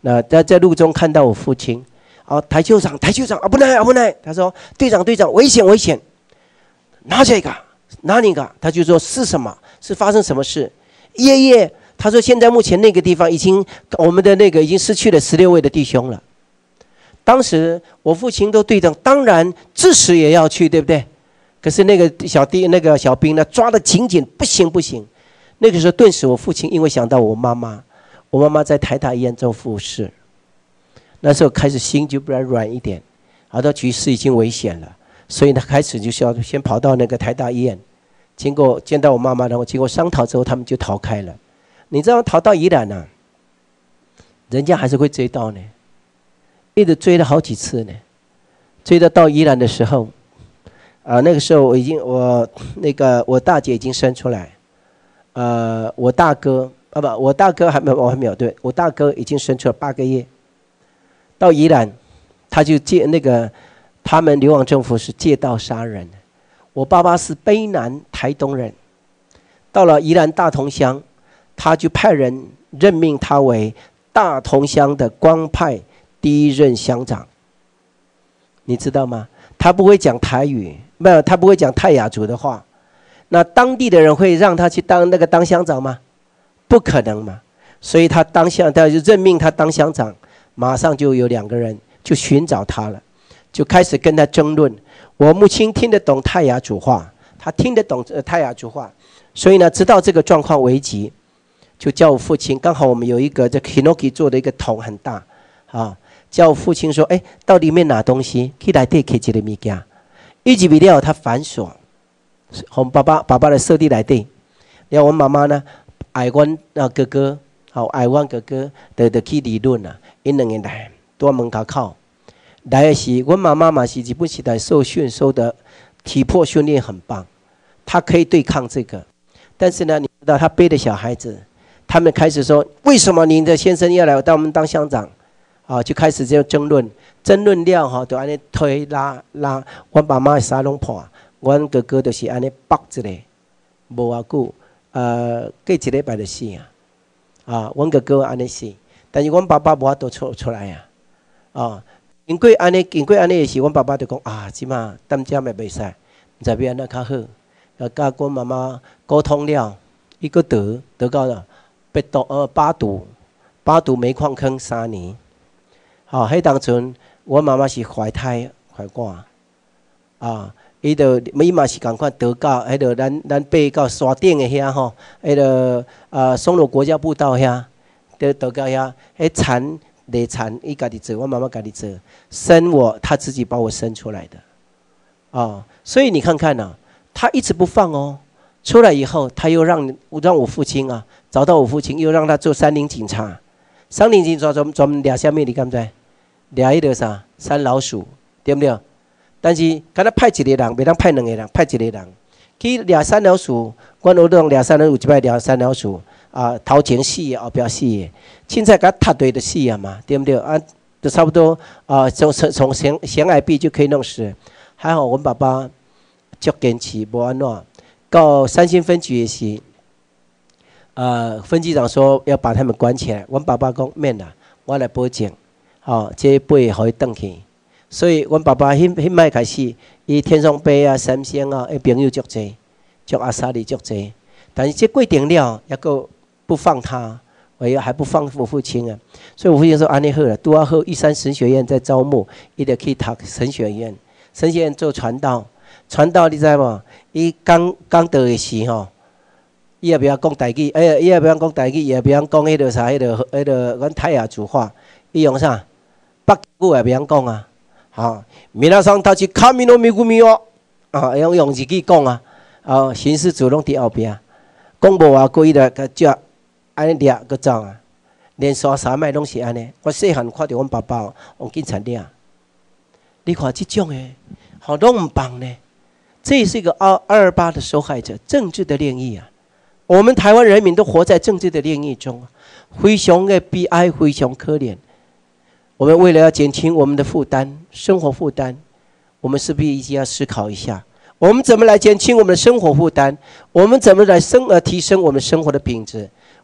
那在在路中看到我父亲，哦，台球长，台球长，啊不能啊不能，他说队长队长危险危险，拿这个拿那个，他就说是什么？是发生什么事？爷爷，他说现在目前那个地方已经我们的那个已经失去了十六位的弟兄了。当时我父亲都队长，当然至死也要去，对不对？可是那个小弟那个小兵呢，抓得紧紧，不行不行。那个时候顿时我父亲因为想到我妈妈，我妈妈在台大医院做护士，那时候开始心就比较软一点，好到局势已经危险了，所以呢开始就是要先跑到那个台大医院，经过见到我妈妈，然后经过商讨之后，他们就逃开了。你知道逃到宜兰啊，人家还是会追到呢，一直追了好几次呢，追到到宜兰的时候，啊、呃，那个时候我已经我那个我大姐已经生出来，呃，我大哥啊不，我大哥还没有，我还没有，对，我大哥已经生出了八个月。到宜兰，他就借那个他们流亡政府是借道杀人，我爸爸是卑南台东人，到了宜兰大同乡，他就派人任命他为大同乡的光派第一任乡长。你知道吗？他不会讲台语，没有，他不会讲泰雅族的话。那当地的人会让他去当那个当乡长吗？不可能嘛。所以他当乡，他就任命他当乡长，马上就有两个人就寻找他了，就开始跟他争论。我母亲听得懂泰雅族话，他听得懂泰雅族话，所以呢，知道这个状况危急，就叫我父亲。刚好我们有一个这 Hinoki 做的一个桶很大啊。叫我父亲说：“哎，到里面拿东西，去来底去一个物件。一直不了，他反锁，我们爸爸爸爸的设定来底。然后我妈妈呢，爱我啊哥哥，好爱我哥哥，就就去理论啊。因两个来多门口口来的是，我妈妈嘛是日本时代受训受的体魄训练很棒，她可以对抗这个。但是呢，你知道她背的小孩子，他们开始说：为什么您的先生要来到我们当乡长？”啊，就开始这样争论，争论了哈，就安尼推拉拉，我爸妈的衫拢破，我哥哥就是安尼绑一个，无偌久，呃，过一礼拜就死啊，啊，我哥哥安尼死，但是我爸爸无法度出出来啊，啊，经过安尼，经过安尼的时，我爸爸就讲啊，即马担遮咪袂使，唔知要安怎较好，啊，甲我妈妈沟通了，伊个得得到了八毒呃八毒八毒煤矿坑三年。好、哦，迄当阵我妈妈是怀胎怀肝，啊，伊就伊嘛是共款得到，迄个咱咱爬到山顶的遐吼，迄个呃松罗国家步道遐，得得到遐，迄产内产伊家己做，我妈妈家己做，生我，她自己把我生出来的，啊、哦，所以你看看呐、啊，她一直不放哦，出来以后，她又让让我父亲啊找到我父亲，又让他做山林警察，山林警察专专抓什么？你敢知？抓迄个啥山老鼠，对不对？但是敢若派一个人，袂当派两个人，派一个人去抓山老鼠。阮学堂抓山老鼠，有一摆抓山老鼠啊，头前死的，后壁死的，凊彩甲踢对就死啊嘛，对不对？啊，就差不多啊，从从从悬悬崖壁就可以弄死。还好我爸爸足坚持，无安怎。到三星分局的时，呃，分局长说要把他们关起来，阮爸爸讲免啦，我来保证。哦，这背互伊转去，所以阮爸爸迄迄摆开始，伊天上飞啊、三星啊，诶朋友足济，足阿萨里足济。但是这过程了，也个不放他，我还不放我父亲啊。所以我父亲说：“安尼好了，拄啊好，玉山神学院在招募，伊就去读神学院，神学院做传道，传道你知无？伊讲讲道的时吼，伊也不晓讲台语，哎，伊也不晓讲台语，也不晓讲迄个啥，迄个迄个阮泰雅族话，伊用啥？”北句也袂晓讲啊，哈，皆さんたち神の恵みを啊，用用日语讲啊，啊，刑事主拢伫后边，讲无偌久伊就个只安尼掠个走啊，连续三摆拢是安尼。我细汉看到阮爸爸用警察掠，你看这种诶，好拢唔棒呢。这也是一个二二二八的受害者，政治的炼狱啊。我们台湾人民都活在政治的炼狱中，非常的悲哀，非常可怜。我们为了要减轻我们的负担，生活负担，我们是不是一定要思考一下，我们怎么来减轻我们的生活负担？我们怎么来升呃提升我们生活的品质？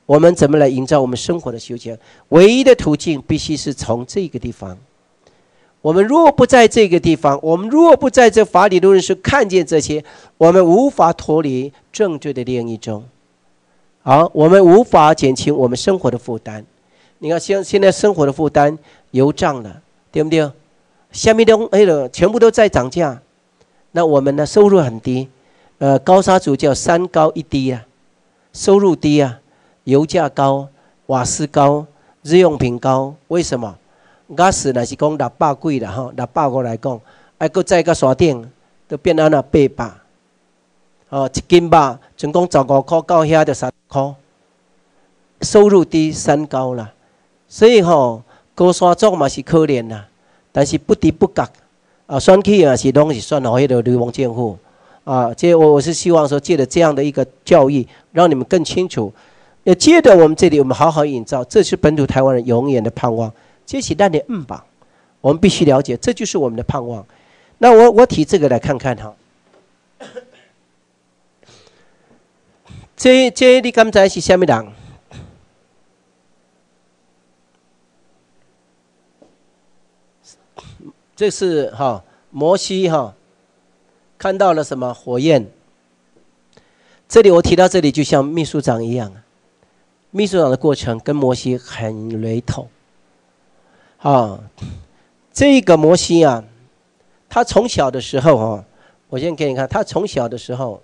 我们怎么来营造我们生活的修剪？唯一的途径必须是从这个地方。我们若不在这个地方，我们若不在这法理论上看见这些，我们无法脱离正确的炼狱中。好，我们无法减轻我们生活的负担。你看，现现在生活的负担油涨了，对不对？下面的哎了，全部都在涨价。那我们呢，收入很低，呃，高沙族叫三高一低啊，收入低啊，油价高，瓦斯高，日用品高，为什么？假使那是讲六百几啦吼，六百五来讲，还搁再个山顶都变安那八百，哦，一斤肉总共十五块，到遐就三块，收入低三高啦，所以吼高山族嘛是可怜啦，但是不得不觉啊，选举啊是拢是选好迄个流亡政府啊，这我我是希望说借着这样的一个教育，让你们更清楚，也借着我们这里，我们好好营造，这是本土台湾人永远的盼望。这是咱的恩吧，我们必须了解，这就是我们的盼望。那我我提这个来看看哈，这这你刚才是什么人？这是哈摩西哈看到了什么火焰？这里我提到这里就像秘书长一样，秘书长的过程跟摩西很雷同。啊，这个摩西啊，他从小的时候啊，我先给你看，他从小的时候，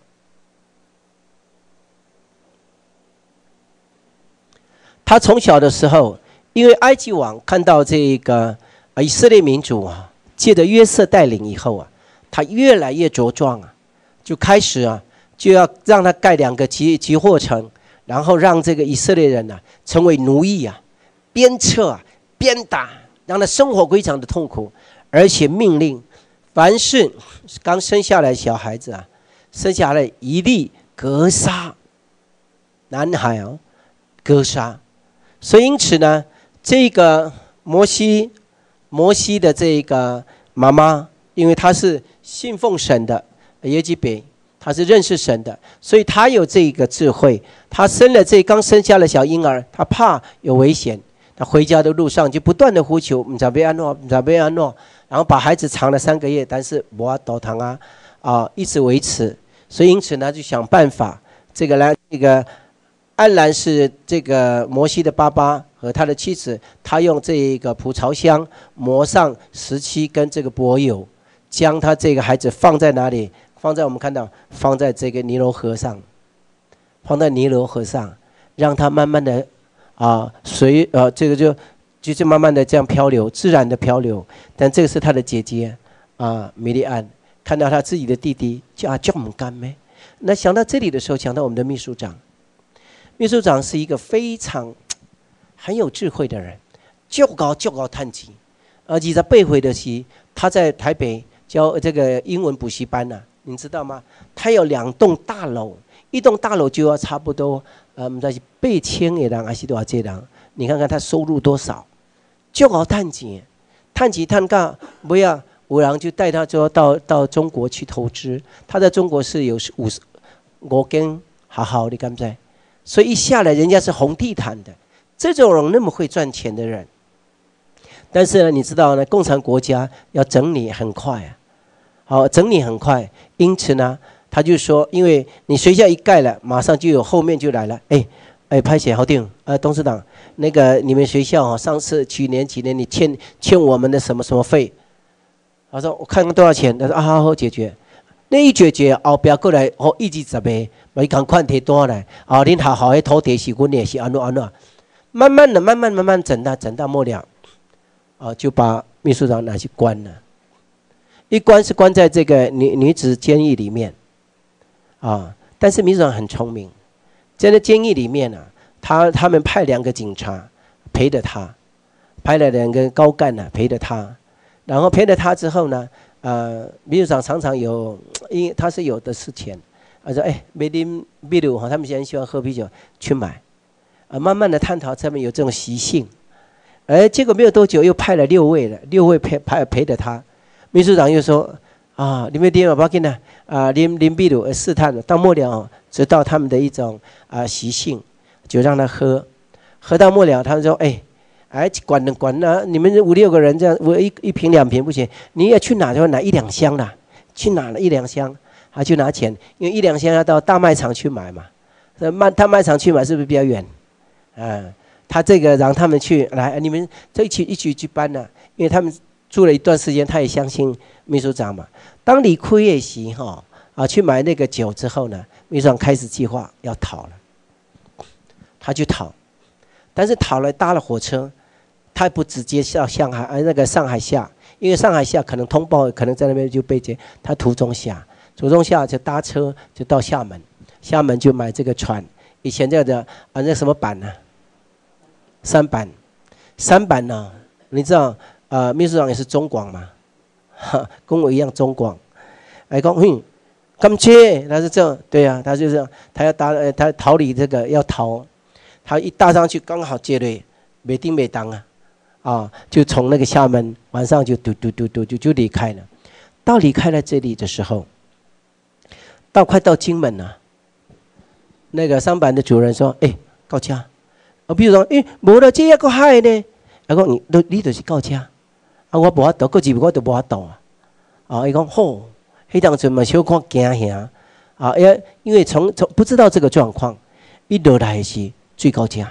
他从小的时候，因为埃及王看到这个以色列民族啊，借着约瑟带领以后啊，他越来越茁壮啊，就开始啊，就要让他盖两个集集货城，然后让这个以色列人啊成为奴役啊，鞭策啊，鞭打。让他生活非常的痛苦，而且命令凡是刚生下来的小孩子啊，生下来一律格杀，男孩哦，格杀。所以因此呢，这个摩西摩西的这个妈妈，因为她是信奉神的耶基别，她是认识神的，所以她有这个智慧。她生了这刚生下了小婴儿，她怕有危险。他回家的路上就不断的呼求，唔知要安怎，唔知要安怎，然后把孩子藏了三个月，但是无法度堂啊啊，一直维持。所以因此呢，就想办法，这个来这个安然是这个摩西的爸爸和他的妻子，他用这个蒲草香磨上石漆跟这个柏油，将他这个孩子放在哪里？放在我们看到，放在这个尼罗河上，放在尼罗河上，让他慢慢的。啊，水呃，这个就就是慢慢的这样漂流，自然的漂流。但这个是他的姐姐啊，米利安看到他自己的弟弟叫啊叫我们干咩？那想到这里的时候，想到我们的秘书长，秘书长是一个非常很有智慧的人，就高就高探级，而且在背回的是他在台北教这个英文补习班呐、啊，你知道吗？他有两栋大楼，一栋大楼就要差不多。呃，唔知是八千个人还是多少这人？你看看他收入多少，就好赚钱，赚钱赚到不要，有人就带他就到到中国去投资。他在中国是有五十五间好好的，敢在，所以一下来人家是红地毯的。这种人那么会赚钱的人，但是呢，你知道呢，共产国家要整理很快啊，好整理很快，因此呢。他就说，因为你学校一盖了，马上就有后面就来了。哎，哎，拍写好定，呃，董事长，那个你们学校哈、哦，上次去年几年你欠欠我们的什么什么费？他说我看看多少钱，他说啊，好好解决。那一解决，后边过来哦，一直十个，咪赶快提多来。啊，恁学校的土地是阮的，是安怎安怎。慢慢的，慢慢慢慢整到整到末了，啊，就把秘书长拿去关了。一关是关在这个女女子监狱里面。啊！但是秘书长很聪明，在那监狱里面啊，他他们派两个警察陪着他，派了两个高干呢、啊、陪着他，然后陪着他之后呢，呃，秘书长常常有，因为他是有的是钱，他说哎，没啉秘鲁哈，他们现在喜欢喝啤酒，去买，啊，慢慢的探讨他们有这种习性，哎，结果没有多久又派了六位了，六位陪陪陪着他，秘书长又说。啊，你们点啊，不要紧啦，啊，啉啉秘鲁试探到末了，知道他们的一种啊习性， 就让他喝，喝到末了，他们说：“哎，哎，管了管了，你们五六个人这样，我一一瓶两瓶不行，你要去哪就拿一两箱啦，去哪了一两箱，他就拿钱，因为一两箱要到大卖场去买嘛，卖大卖场去买是不是比较远？嗯，他这个让他们去来，你们这一起一起去搬呢、啊，因为他们住了一段时间，他也相信秘书长嘛。当你亏业席哈啊去买那个酒之后呢，秘书长开始计划要逃了，他去逃，但是逃了搭了火车。”他不直接到上海，呃，那个上海下，因为上海下可能通报，可能在那边就被劫。他途中下，途中下就搭车就到厦门，厦门就买这个船。以前这个的啊，那什么板呢、啊？三板，三板呢、啊？你知道，呃，秘书长也是中广嘛，哈，跟我一样中广。哎，讲，哼，咁切，他是这样，对呀、啊，他就是他要搭，呃，他逃离这个要逃，他一搭上去刚好接对，没定没当啊。啊，就从那个厦门晚上就嘟嘟嘟嘟就就离开了。到离开了这里的时候，到快到金门了，那个商板的主人说：“哎，到家。”啊，比如说，哎，无了这一个海呢，啊，讲你你就是到家，啊，我无法度，个字我都无法度啊。啊，伊讲吼，迄当阵嘛小可惊吓，啊，因因为从从不知道这个状况，一落来是最高家。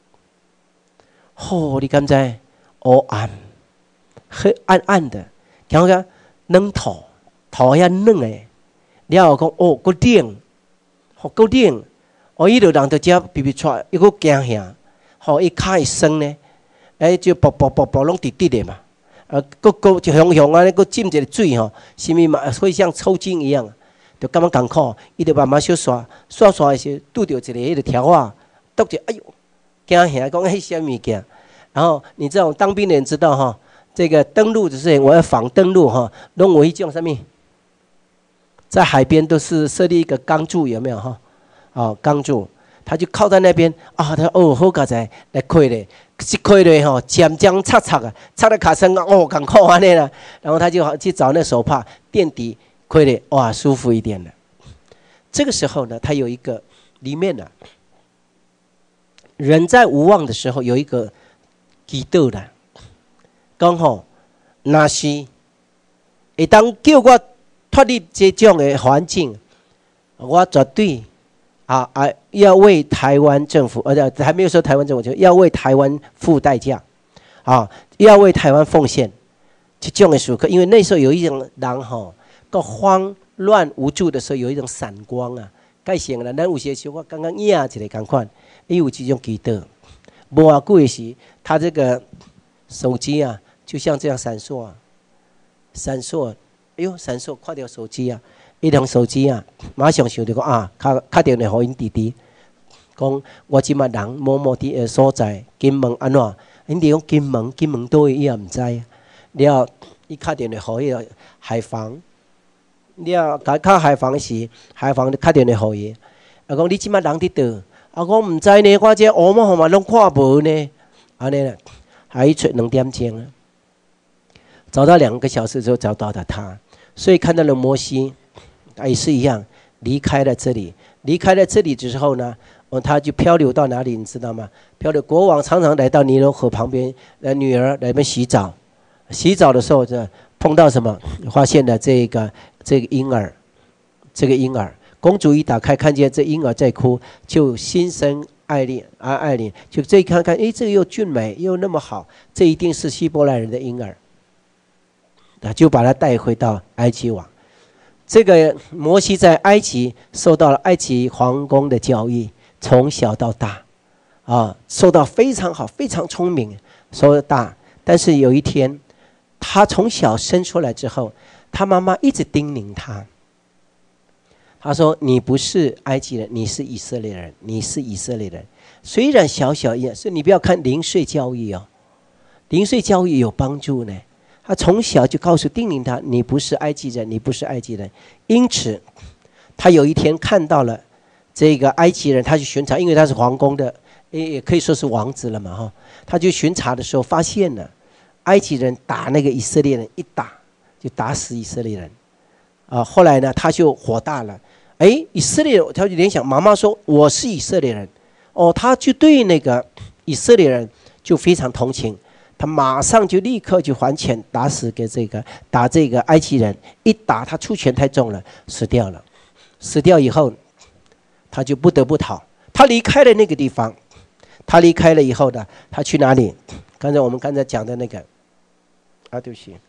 吼，你敢知？黑暗，黑暗暗的，然后个软土，土遐软诶，然后讲哦，够冷，好够冷，哦，伊就人就只皮皮出来，伊个惊吓，好一开酸呢，哎就啵啵啵啵拢滴滴的嘛，呃，个个就香香啊，那个浸一个水吼，什么嘛会像抽筋一样，就感觉艰苦，伊就慢慢小刷，刷刷的时候拄到一个迄个条啊，拄着哎呦，惊吓，讲迄什么物件？然后你知道当兵的人知道哈，这个登陆的时候我要防登陆哈，弄我一种什么，在海边都是设立一个钢柱有没有哈？哦，钢柱，他就靠在那边啊，他哦好佳哉来开嘞，一开嘞哈，尖尖擦擦啊，擦的卡声啊，哦赶快完了，然后他就去找那手帕垫底开嘞，哇舒服一点了。这个时候呢，他有一个里面呢、啊，人在无望的时候有一个。祈祷啦，讲吼，若是会当叫我脱离这种的环境，我绝对啊啊要为台湾政府，而且还没有说台湾政府，就要为台湾付代价，啊，要为台湾奉献。这种的时刻，因为那时候有一种人吼，个慌乱无助的时候，有一种闪光啊，该显了。咱有些时候我刚刚压一个赶快，伊有这种祈祷。无啊，过时，他这个手机啊，就像这样闪烁啊，闪烁，哎呦，闪烁，看到手机啊，一张手机啊，马上想到讲啊，打打电话给因弟弟，讲我即马人某某伫个所在，金门安怎？因弟讲金门，金门倒位伊也毋知，了，伊打电话给伊个海防，了，甲打海防时，海防就打电话给伊，啊讲你即马人伫倒？啊，我唔知呢，我这乌毛嘛拢看无呢，安尼啦，还一吹两点钟啊，找到两个小时之后找到了他，所以看到了摩西，他也是一样离开了这里，离开了这里之后呢，哦，他就漂流到哪里，你知道吗？漂流，国王常常来到尼罗河旁边，呃，女儿来那边洗澡，洗澡的时候就碰到什么，发现了这个这个婴儿，这个婴儿。公主一打开，看见这婴儿在哭，就心生爱恋啊，爱恋。就这一看看，哎，这个又俊美又那么好，这一定是希伯来人的婴儿。啊，就把他带回到埃及王。这个摩西在埃及受到了埃及皇宫的教育，从小到大，啊，受到非常好，非常聪明，受到大。但是有一天，他从小生出来之后，他妈妈一直叮咛他。他说：“你不是埃及人，你是以色列人，你是以色列人。虽然小小一点，所以你不要看零岁教育哦，零岁教育有帮助呢。他从小就告诉叮咛他，你不是埃及人，你不是埃及人。因此，他有一天看到了这个埃及人，他去巡查，因为他是皇宫的，也可以说是王子了嘛哈。他去巡查的时候，发现了埃及人打那个以色列人，一打就打死以色列人。啊，后来呢，他就火大了。”哎，以色列人，他就联想，妈妈说我是以色列人， 哦，他就对那个以色列人就非常同情，他马上就立刻就还拳打死给这个打这个埃及人，一打他出拳太重了，死掉了。死掉以后，他就不得不逃，他离开了那个地方。他离开了以后呢，他去哪里？刚才我们刚才讲的那个，啊，对不起。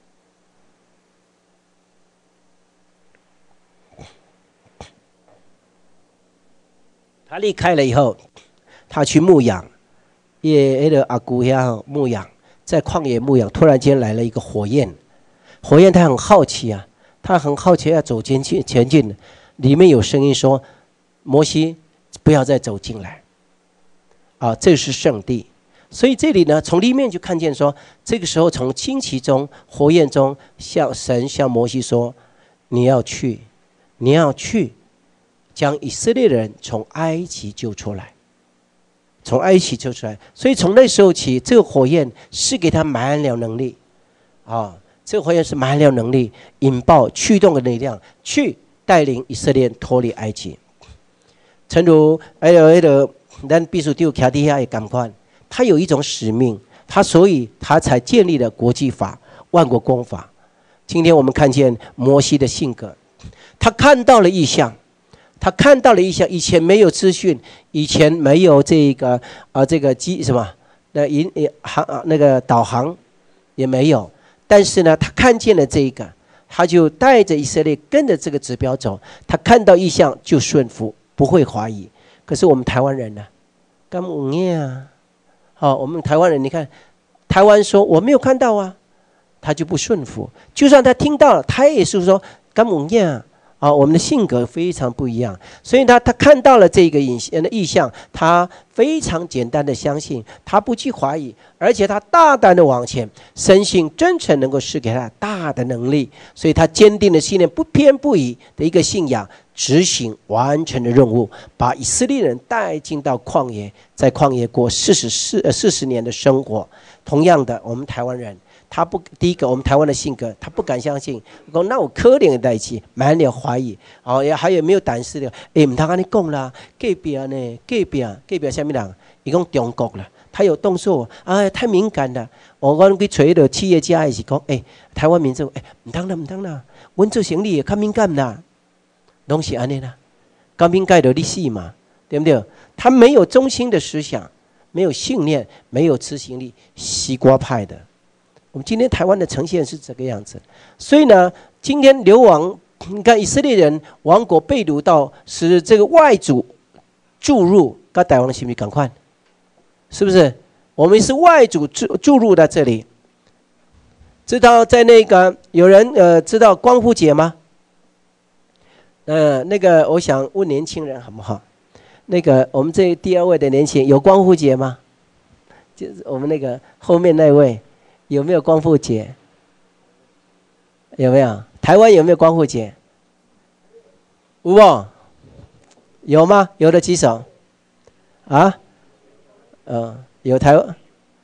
他离开了以后，他去牧羊，也那个阿姑呀牧羊，在旷野牧羊。突然间来了一个火焰，火焰他很好奇啊，他很好奇要走前进前进，里面有声音说：“摩西，不要再走进来。”啊，这是圣地。所以这里呢，从里面就看见说，这个时候从旌旗中、火焰中，向神向摩西说：“你要去，你要去。”将以色列人从埃及救出来，从埃及救出来。所以从那时候起，这个火焰是给他满了能力啊！这个火焰是满了能力，引爆驱动的力量，去带领以色列人脱离埃及。诚如还有那个咱必须丢卡地亚也感官，他有一种使命，他所以他才建立了国际法、万国公法。今天我们看见摩西的性格，他看到了异象。他看到了一项以前没有资讯，以前没有这个啊、呃、这个机什么那引航啊那个导航也没有，但是呢，他看见了这个，他就带着以色列跟着这个指标走。他看到异象就顺服，不会怀疑。可是我们台湾人呢，干五念啊，好、哦，我们台湾人，你看，台湾说我没有看到啊，他就不顺服。就算他听到了，他也是说干五念啊。啊、哦，我们的性格非常不一样，所以他他看到了这个隐的意象，他非常简单的相信，他不去怀疑，而且他大胆的往前，深信真诚能够赐给他大的能力，所以他坚定的信念，不偏不倚的一个信仰，执行完成的任务，把以色列人带进到旷野，在旷野过四十四呃四十年的生活。同样的，我们台湾人。他不，第一个，我们台湾的性格，他不敢相信。我那我可怜在一起，满了怀疑，哦，也还有没有胆识的？哎，唔通跟你讲啦，隔壁呢，隔壁，隔壁什么人？伊讲中国啦，他有动作，啊，太敏感了。我我去找了企业家，也是讲，哎，台湾民众，哎，唔通啦，唔通啦，阮做生意也较敏感啦，拢是安尼啦，较敏感的你死嘛，对不对？他没有中心的思想，没有信念，没有执行力，西瓜派的。我们今天台湾的呈现是这个样子，所以呢，今天流亡，你看以色列人亡国被掳到，使这个外族注入，跟台湾是不是赶快？是不是？我们是外族注注入到这里。知道在那个有人呃知道光复节吗？呃，那个我想问年轻人好不好？那个我们这第二位的年轻人有光复节吗？就是我们那个后面那位。有没有光复节？有没有？台湾有没有光复节？有不？有吗？有的举手。啊？呃，有台湾。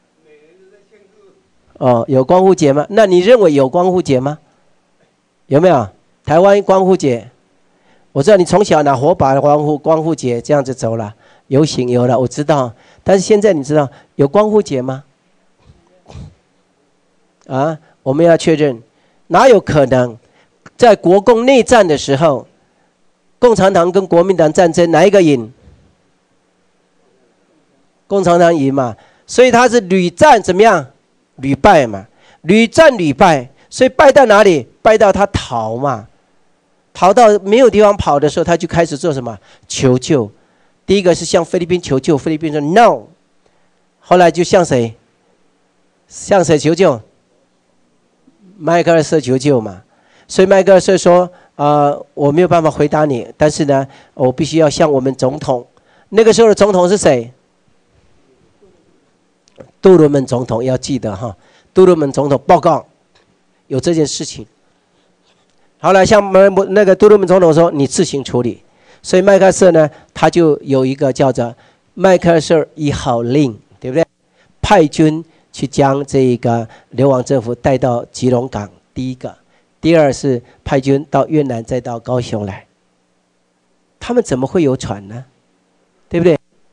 哦，有光复节吗？那你认为有光复节吗？有没有？台湾光复节？我知道你从小拿火把光复光复节这样子走了，游行有了，我知道。但是现在你知道有光复节吗？啊，我们要确认，哪有可能在国共内战的时候，共产党跟国民党战争哪一个赢？共产党赢嘛，所以他是屡战怎么样？屡败嘛，屡战屡败，所以败到哪里？败到他逃嘛，逃到没有地方跑的时候，他就开始做什么？求救。第一个是向菲律宾求救，菲律宾说 no， 后来就向谁？向谁求救？麦克阿瑟求救嘛，所以麦克阿瑟说：“啊、呃，我没有办法回答你，但是呢，我必须要向我们总统。那个时候的总统是谁？杜鲁门总统，要记得哈，杜鲁门总统报告有这件事情。后来向那个杜鲁门总统说：你自行处理。所以麦克阿瑟呢，他就有一个叫做麦克阿瑟一号令，对不对？派军。”去将这个流亡政府带到基隆港，第一个；第二是派军到越南，再到高雄来。他们怎么会有船呢？对不对？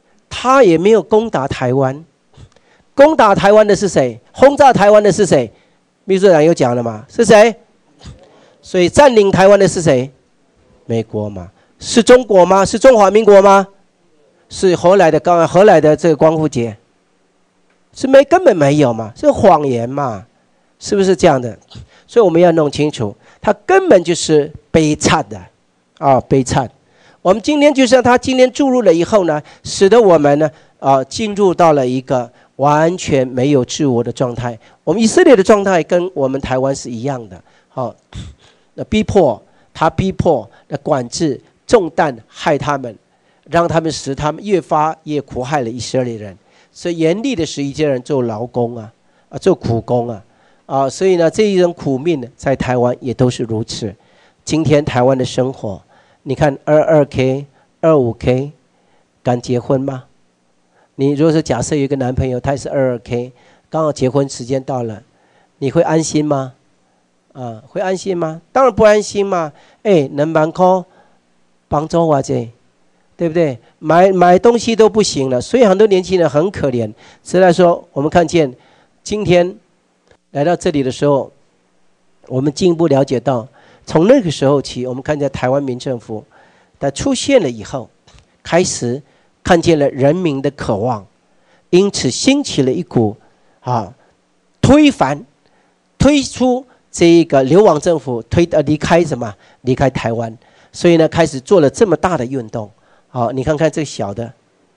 他也没有攻打台湾。攻打台湾的是谁？轰炸台湾的是谁？秘书长有讲了嘛？是谁？所以占领台湾的是谁？美国嘛？是中国吗？是中华民国吗？是何来的刚何来的这个光复节？是没根本没有嘛？是谎言嘛？是不是这样的？所以我们要弄清楚，他根本就是悲惨的啊，悲惨。我们今天就像他今天注入了以后呢，使得我们呢啊进入到了一个完全没有自我的状态。我们以色列的状态跟我们台湾是一样的，好、哦，那逼迫他逼迫那管制重担害他们，让他们使他们越发越苦害了以色列人，所以严厉的使以色列人做劳工啊啊做苦工啊啊，所以呢这一种苦命在台湾也都是如此。今天台湾的生活。你看二二 K、二五 K， 敢结婚吗？你如果是假设有一个男朋友，他是二二 K， 刚好结婚时间到了，你会安心吗？啊，会安心吗？当然不安心嘛！哎，能万块帮助我这，对不对？买买东西都不行了，所以很多年轻人很可怜。实在说，我们看见今天来到这里的时候，我们进一步了解到。从那个时候起，我们看见台湾民政府的出现了以后，开始看见了人民的渴望，因此兴起了一股啊推翻、推出这一个流亡政府，推呃离开什么？离开台湾，所以呢，开始做了这么大的运动。好、啊，你看看这个小的，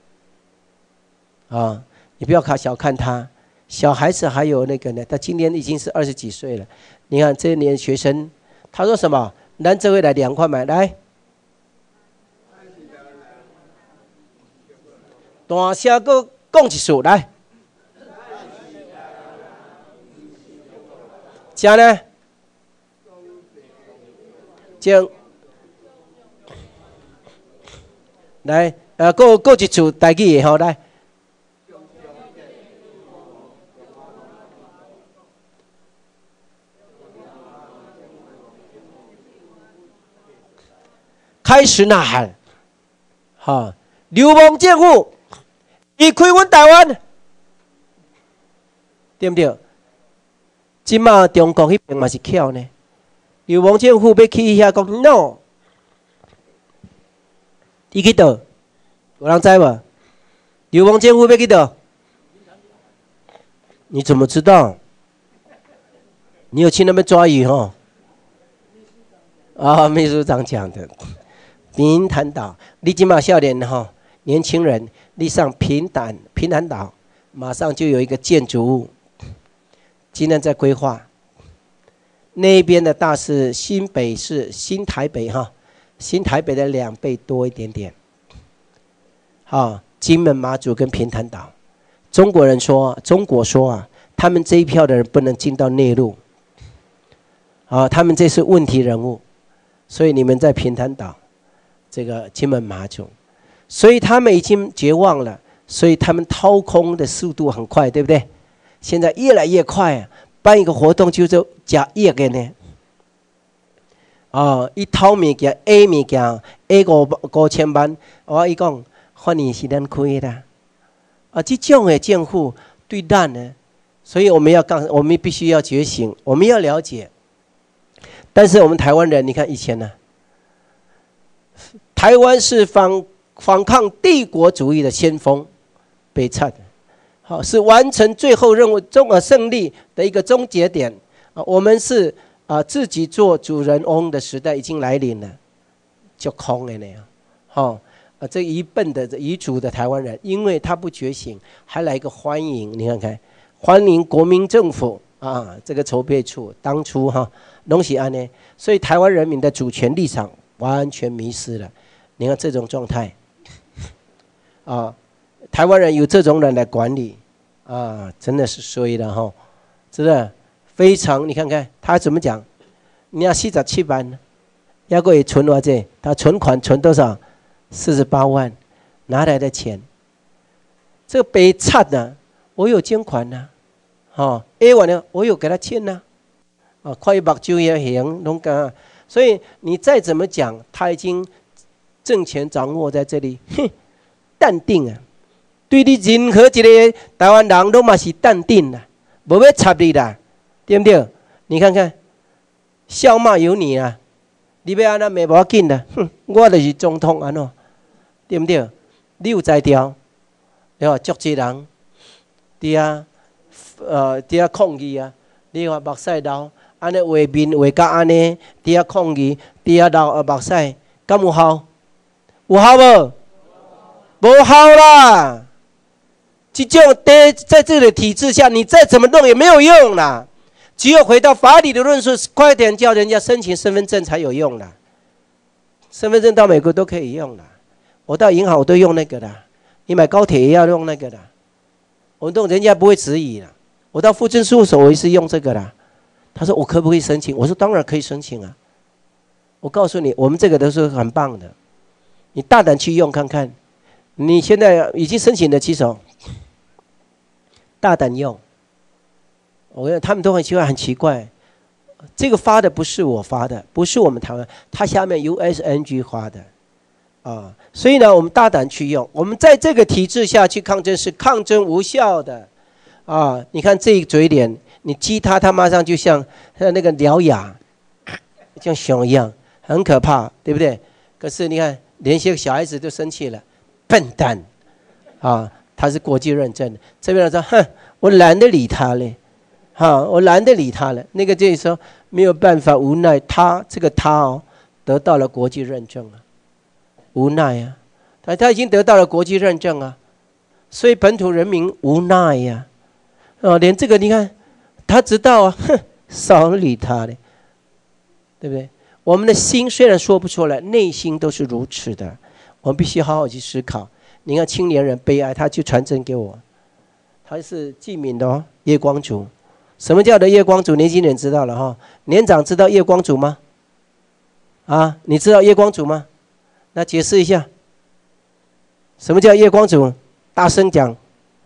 啊，你不要看小看他，小孩子还有那个呢，他今年已经是二十几岁了。你看这一年学生。他说什么？咱这回来两块买来，大声个讲一次来。这呢？这来，呃，过过一次台语的吼来。开始呐喊，哈！流氓政府离开阮台湾，对不对？今嘛中国那边嘛是巧呢，流氓政府要去遐讲 no， 伊去倒？有人知无？流氓政府要去倒？你怎么知道？你有去那边抓鱼哈？啊，秘书长讲的。平潭岛，你今嘛少年哈，年轻人，你上平潭平潭岛，马上就有一个建筑物，今天在规划。那边的大是新北市新台北哈，新台北的两倍多一点点。好，金门、马祖跟平潭岛，中国人说，中国说啊，他们这一票的人不能进到内陆，啊，他们这是问题人物，所以你们在平潭岛。这个金门马祖，所以他们已经绝望了，所以他们掏空的速度很快，对不对？现在越来越快啊！办一个活动就做加亿个呢，哦，一掏物件 A 物件 A 五五千万，我一讲，反正是咱开的，啊，这种的政府对咱呢，所以我们要刚，我们必须要觉醒，我们要了解。但是我们台湾人，你看以前呢？台湾是反反抗帝国主义的先锋，悲惨的，好是完成最后任务中呃胜利的一个终结点啊！我们是啊自己做主人翁的时代已经来临了，就空了那样，好啊这一笨的遗嘱的台湾人，因为他不觉醒，还来一个欢迎，你看看欢迎国民政府啊这个筹备处当初哈东西安呢，所以台湾人民的主权立场完全迷失了。你看这种状态，啊，台湾人有这种人来管理，啊，真的是衰了哈，真的非常。你看看他怎么讲，你要四十七万，要个也存多少？他存款存多少？四十八万，哪来的钱？这个悲惨呢，我有捐款呐、啊，哦 ，A 完呢，我有给他欠呐、啊，啊，快目睭也行，拢干。所以你再怎么讲，他已经。政权掌握在这里，哼，淡定啊， 对你任何一个台湾人都嘛是淡定啦，无要插你啦，对不对？你看看，笑骂有你啊，你要安那骂无要紧啦，哼，我就是总统安怎，对不对？你有才调，对吧？足济人，伫啊，呃，伫啊抗议啊，你话目屎流，安尼画面画甲安尼，伫啊抗议，伫啊流目屎，敢有效？有效无？无效啦！这种在在这个体制下，你再怎么弄也没有用啦。只有回到法理的论述，快点叫人家申请身份证才有用啦。身份证到美国都可以用啦，我到银行我都用那个啦，你买高铁也要用那个啦。我弄人家不会质疑啦。我到户政事务所我也是用这个啦。他说我可不可以申请？我说当然可以申请啊。我告诉你，我们这个都是很棒的，你大胆去用看看。你现在已经申请的举手，大胆用。我跟他们都很奇怪，很奇怪，这个发的不是我发的，不是我们台湾，他下面 U S N G 发的，啊，所以呢，我们大胆去用。我们在这个体制下去抗争是抗争无效的，啊，你看这一嘴脸，你激他，他马上就像像那个獠牙，像熊一样，很可怕，对不对？可是你看，连些小孩子都生气了。笨蛋，啊，他是国际认证的。这边人说，哼，我懒得理他嘞，哈，我懒得理他了。那个就是说没有办法，无奈他这个他哦，得到了国际认证啊，无奈啊，他他已经得到了国际认证啊，所以本土人民无奈呀、啊，哦，连这个你看，他知道啊，哼，少理他嘞，对不对？我们的心虽然说不出来，内心都是如此的。我们必须好好去思考。你看青年人悲哀，他就传真给我，他是记名的哦，夜光族。什么叫的夜光族？年轻人知道了哈、哦。年长知道夜光族吗？啊，你知道夜光族吗？那解释一下，什么叫夜光族？大声讲。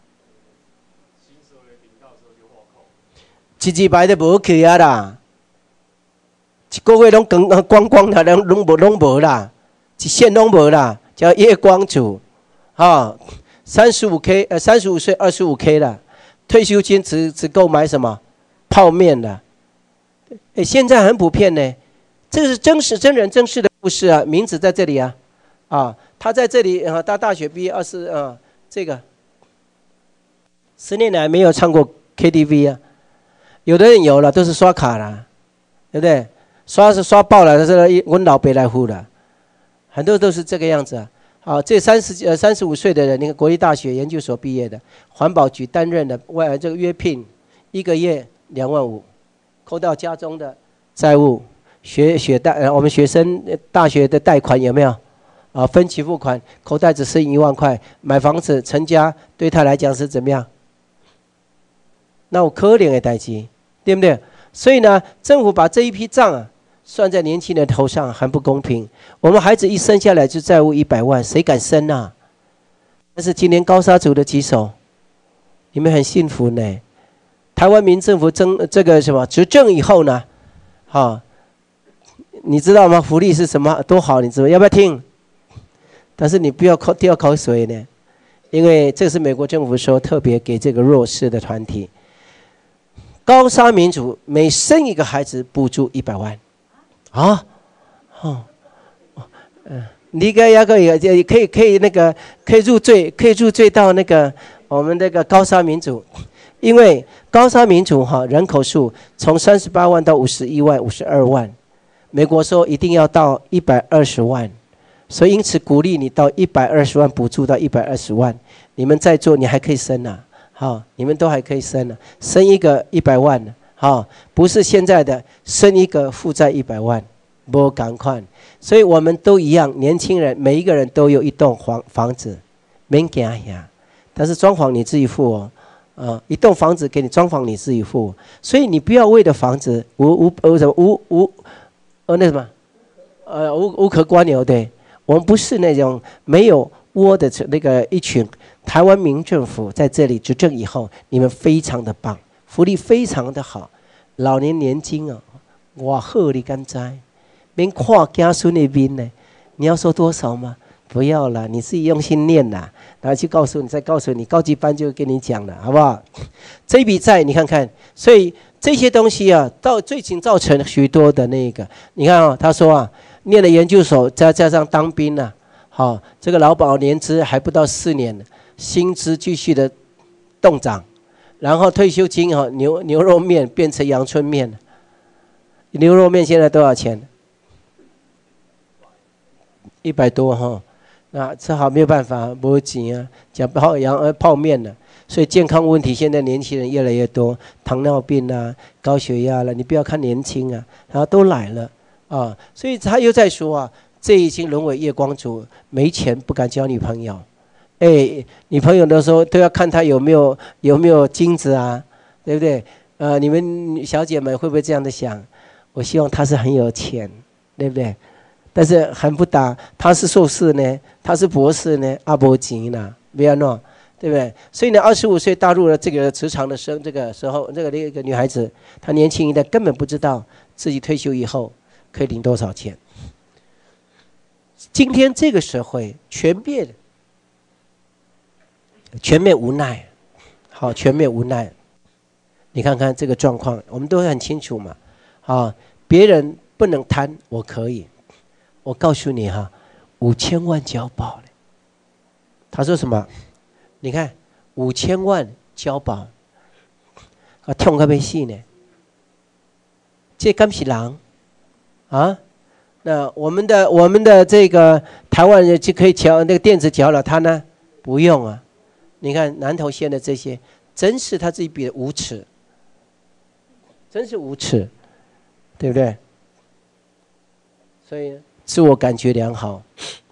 一日白都无去啊啦，一个月拢光光光啦，拢拢无拢无啦，一线拢无啦。叫夜光族，啊，三十五 K， 呃，三十五岁二十五 K 了，退休金只只够买什么泡面了。哎，现在很普遍呢，这个是真实真人真事的故事啊，名字在这里啊，啊，他在这里啊，他大学毕业二十啊，这个十年来没有唱过 K T V 啊，有的人有了，都是刷卡了，对不对？刷是刷爆了，但是我老北来付了。很多都是这个样子啊！好，这三十呃三十五岁的人，那个国立大学研究所毕业的，环保局担任的外这个约聘，一个月两万五，扣到家中的债务，学学贷呃我们学生大学的贷款有没有？啊，分期付款，口袋只剩一万块，买房子成家对他来讲是怎么样？那我可怜的代志，对不对？所以呢，政府把这一批账啊。算在年轻人头上很不公平。我们孩子一生下来就债务一百万，谁敢生啊？但是今年高沙族的举手，你们很幸福呢。台湾民政府争这个什么执政以后呢？好、哦，你知道吗？福利是什么多好？你知道要不要听？但是你不要口掉口水呢，因为这是美国政府说特别给这个弱势的团体。高沙民族每生一个孩子补助一百万。啊，哦，嗯，你个要个也也可以可以那个可以入赘，可以入赘到那个我们那个高沙民族，因为高沙民族哈人口数从三十八万到五十一万、五十二万，美国说一定要到一百二十万，所以因此鼓励你到一百二十万补助到一百二十万，你们在座你还可以生啊，好，你们都还可以生啊，生一个一百万呢。好，不是现在的生一个负债一百万，不赶快，所以我们都一样，年轻人每一个人都有一栋房房子，免惊呀，但是装潢你自己付哦，呃，一栋房子给你装潢你自己付，所以你不要为了房子无无呃什么无无呃那什么，呃无无可观牛对，我们不是那种没有窝的那个一群，台湾民政府在这里执政以后，你们非常的棒。福利非常的好，老年年金啊，哇好你敢知？免看子孙的面呢，你要说多少吗？ 不要了，你自己用心念啦，然后去告诉你，再告诉你，高级班就跟你讲了，好不好？这笔债你看看，所以这些东西啊，到最近造成许多的那个，你看啊，他说啊，念了研究所，再加上当兵啊，好、哦，这个劳保年资还不到四年，薪资继续的动涨，然后退休金哈、哦，牛牛肉面变成阳春面了，牛肉面现在多少钱？一百多哈、哦。那只好没有办法，没钱啊，讲泡洋呃泡面了，所以健康问题现在年轻人越来越多，糖尿病啊、高血压了，你不要看年轻啊，然后都来了啊，所以他又在说啊，这已经沦为夜光族，没钱不敢交女朋友，哎，女朋友的时候都要看他有没有有没有金子啊，对不对？呃，你们小姐们会不会这样的想？我希望他是很有钱，对不对？但是很不搭，他是硕士呢，他是博士呢，阿伯吉呢，不要弄，对不对？所以呢，二十五岁踏入了这个职场的生这个时候，这个那个女孩子，她年轻一代根本不知道自己退休以后可以领多少钱。今天这个社会全面全面无奈，好，全面无奈。你看看这个状况，我们都很清楚嘛，啊，别人不能贪，我可以。我告诉你哈，五千万交保了。他说什么？你看五千万交保，啊，痛个没戏呢。这敢是人啊？那我们的我们的这个台湾人就可以缴那个电子缴了，他呢不用啊。你看南投县的这些，真是他自己比的无耻，真是无耻，对不对？所以。自我感觉良好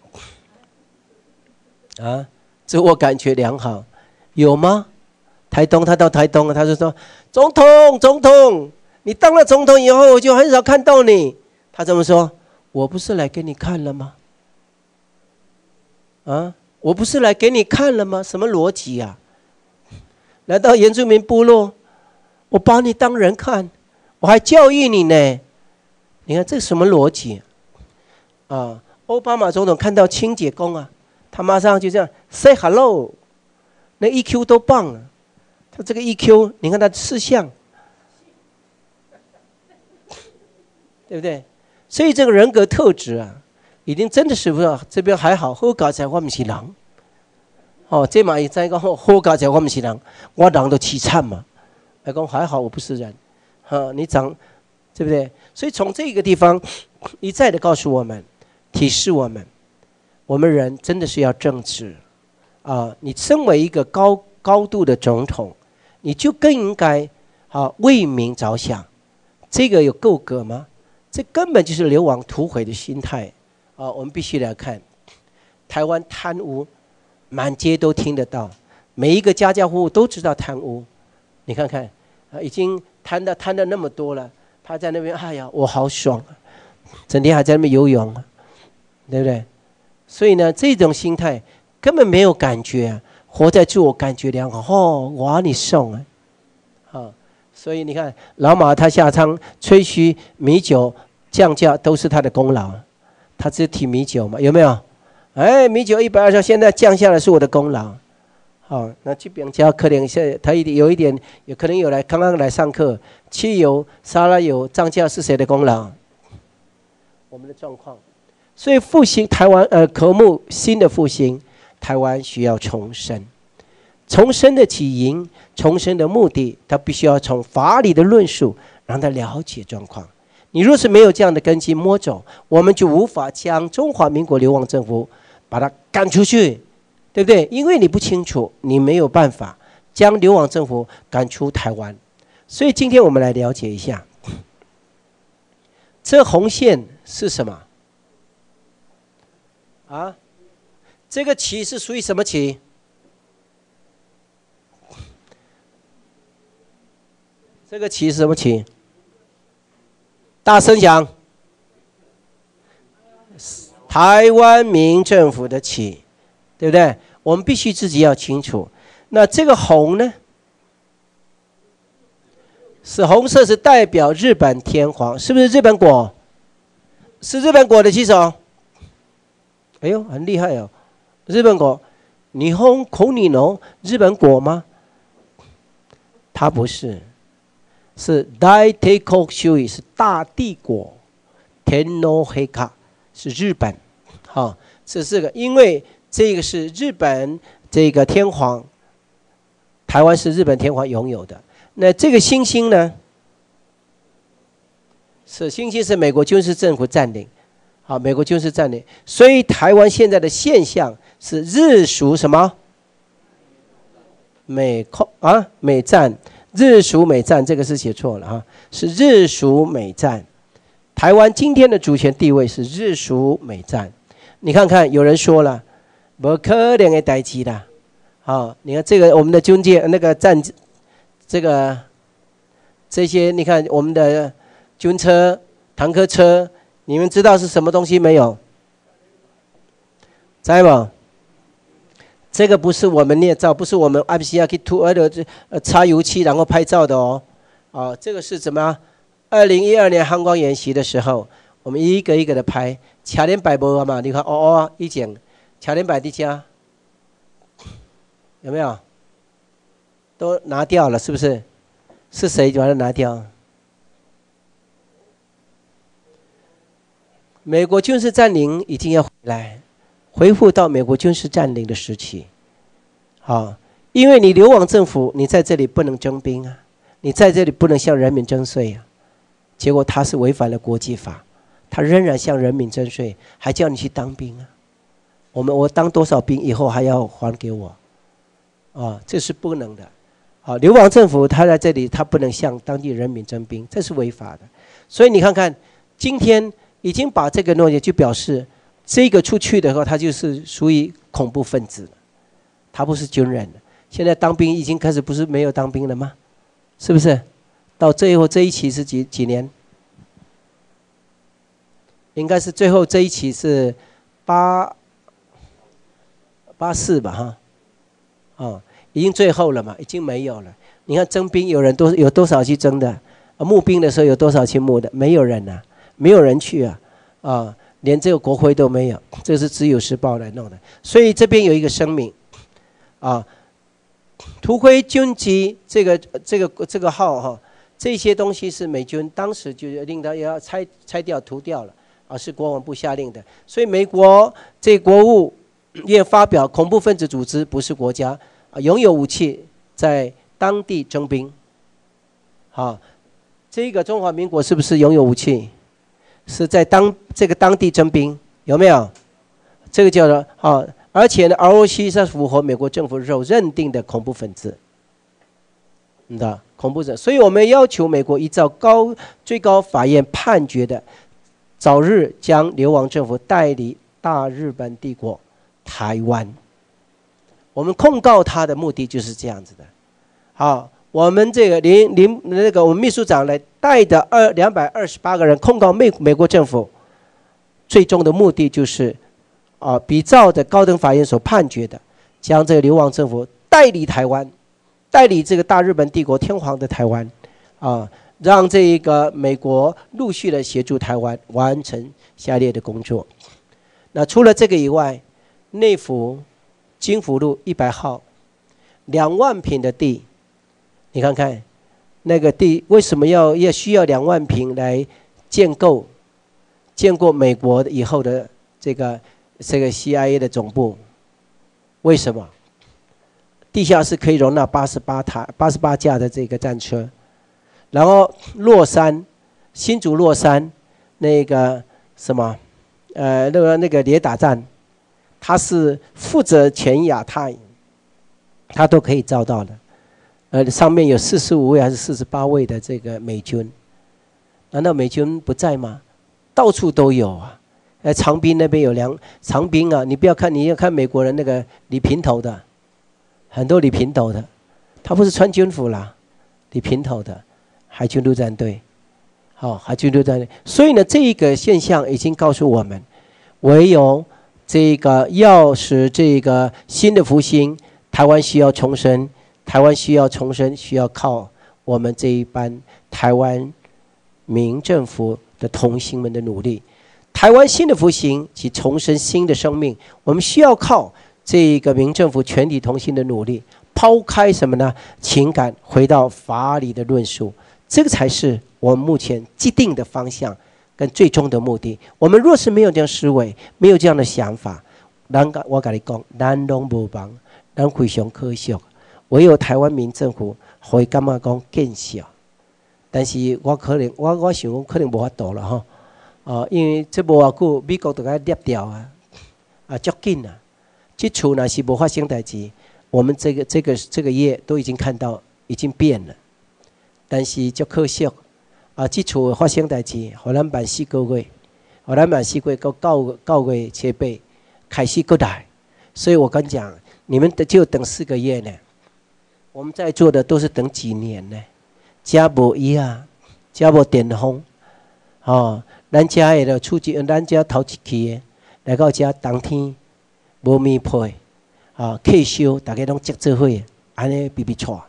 啊，自我感觉良好，有吗？台东他到台东了，他就说：“总统，总统，你当了总统以后，我就很少看到你。”他怎么说？我不是来给你看了吗？啊，我不是来给你看了吗？什么逻辑啊？来到原住民部落，我把你当人看，我还教育你呢。你看这什么逻辑？啊，奥巴马总统看到清洁工啊，他马上就这样 say hello， 那 E Q 都棒了。他这个 E Q， 你看他的事项，对不对？所以这个人格特质啊，已经真的是不知道这边还好，好家在我不是人。哦，这嘛也在讲好家在我不是人，我人都凄惨嘛。还讲还好我不是人，哈，你长，对不对？所以从这个地方一再的告诉我们。提示我们，我们人真的是要正直啊！你身为一个高高度的总统，你就更应该啊为民着想。这个有够格吗？这根本就是流亡土毁的心态啊！我们必须来看，台湾贪污满街都听得到，每一个家家户户都知道贪污。你看看啊，已经贪的贪的那么多了，他在那边，哎呀，我好爽啊，整天还在那边游泳啊。对不对？所以呢，这种心态根本没有感觉啊，活在自我感觉良好。哦，我你送啊，啊，所以你看，老马他下仓吹嘘米酒降价都是他的功劳，他只提米酒嘛，有没有？哎，米酒一百二十，现在降下来是我的功劳。好，那这边家可能是他有一点，有可能有来刚刚来上课，汽油、沙拉油涨价是谁的功劳？我们的状况。所以复兴台湾，呃，渴慕新的复兴，台湾需要重生。重生的起因，重生的目的，他必须要从法理的论述，让他了解状况。你若是没有这样的根基摸走，我们就无法将中华民国流亡政府把它赶出去，对不对？因为你不清楚，你没有办法将流亡政府赶出台湾。所以今天我们来了解一下，这红线是什么？啊，这个旗是属于什么旗？这个旗是什么旗？大声讲，台湾民政府的旗，对不对？我们必须自己要清楚。那这个红呢？是红色，是代表日本天皇，是不是日本国？是日本国的举手。 哎呦，很厉害哦！日本国，日本口里农，日本国吗？它不是，是大帝国主義，是大帝国。天皇陛下是日本，好，是这个，因为这个是日本这个天皇，台湾是日本天皇拥有的。那这个星星呢？是星星是美国军事政府占领，好，美国军事占领，所以台湾现在的现象是日属什么？美控啊，美占，日属美占，这个是写错了啊，是日属美占。台湾今天的主权地位是日属美占。你看看，有人说了，不可能的代志啦。好，你看这个我们的军舰那个战，这个这些，你看我们的军车、坦克车，你们知道是什么东西没有？知道吗？这个不是我们捏造，不是我们 I P C R 去涂呃的呃擦油漆然后拍照的哦。哦，这个是怎么？二零一二年汉光演习的时候，我们一个一个的拍，车联摆无嘛？你看哦哦，以前车联摆的家有没有？都拿掉了，是不是？是谁把它拿掉？美国军事占领已经要回来，恢复到美国军事占领的时期。好，因为你流亡政府，你在这里不能征兵啊，你在这里不能向人民征税啊。结果他是违反了国际法，他仍然向人民征税，还叫你去当兵啊！我们我当多少兵以后还要还给我，啊，这是不能的。啊，流亡政府他在这里，他不能向当地人民征兵，这是违法的。所以你看看，今天已经把这个东西就表示，这个出去的话，他就是属于恐怖分子了，他不是军人了。现在当兵已经开始不是没有当兵了吗？是不是？到最后这一期是几几年？应该是最后这一期是八八四吧，哈，哦，已经最后了嘛，已经没有了。你看征兵有人多有多少去征的？啊，募兵的时候有多少去募的？没有人啊，没有人去啊，啊，连这个国徽都没有，这是自由时报来弄的。所以这边有一个声明，啊，图辉军机这个这个这个号哈。这些东西是美军当时就令他要拆拆掉、涂掉了，啊，是国防部下令的。所以美国这国务院发表，恐怖分子组织不是国家，啊，拥有武器在当地征兵。好，这个中华民国是不是拥有武器？是在当这个当地征兵，有没有？这个叫做啊，而且呢 ，R O C 是符合美国政府所认定的恐怖分子。嗯的恐怖者，所以我们要求美国依照高最高法院判决的，早日将流亡政府带离大日本帝国台湾。我们控告他的目的就是这样子的。好，我们这个林林那个我们秘书长来带的二两百二十八个人控告美美国政府，最终的目的就是啊，比照的高等法院所判决的，将这个流亡政府带离台湾。代理这个大日本帝国天皇的台湾，啊，让这一个美国陆续的协助台湾完成下列的工作。那除了这个以外，内府金福路一百号两万坪的地，你看看那个地为什么要要需要两万坪来建构建构美国以后的这个这个 C I A 的总部？为什么？地下室可以容纳八十八台、八十八架的这个战车，然后落山，新竹落山那个什么，呃，那个那个雷达站，它是负责全亚太，它都可以照到的。呃，上面有四十五位还是四十八位的这个美军，难道美军不在吗？到处都有啊。呃，长滨那边有两长滨啊，你不要看，你要看美国人那个理平头的。很多理平头的，他不是穿军服啦，理平头的海军陆战队，好、哦，海军陆战队。所以呢，这一个现象已经告诉我们，唯有这个要使这个新的复兴，台湾需要重生，台湾需要重生，需要靠我们这一班台湾民政府的同心们的努力。 台湾新的复兴及重生新的生命，我们需要靠这个民政府全体同心的努力，抛开什么呢？情感，回到法理的论述，这个才是我们目前既定的方向跟最终的目的。我们若是没有这样思维，没有这样的想法，咱我跟你讲，咱拢无帮，咱非常可惜。唯有台湾民政府会感觉讲见效，但是我可能我我想讲可能无法度了哈，哦、呃，因为这无偌久，美国就该裂掉啊，啊，足紧啊，这厝若是无发生代志，我们这个这个这个月都已经看到已经变了，但是足可惜啊，这厝发生代志，互咱办四个月，互咱办四个月到九九月七八开始过来，所以我跟你讲，你们就等四个月呢。我们在座的都是等几年呢？家无伊啊，家无电风，哦，咱家的就出去，咱家头一期的来到家当天无面配，啊，客烧大家拢接做伙，安尼比比错。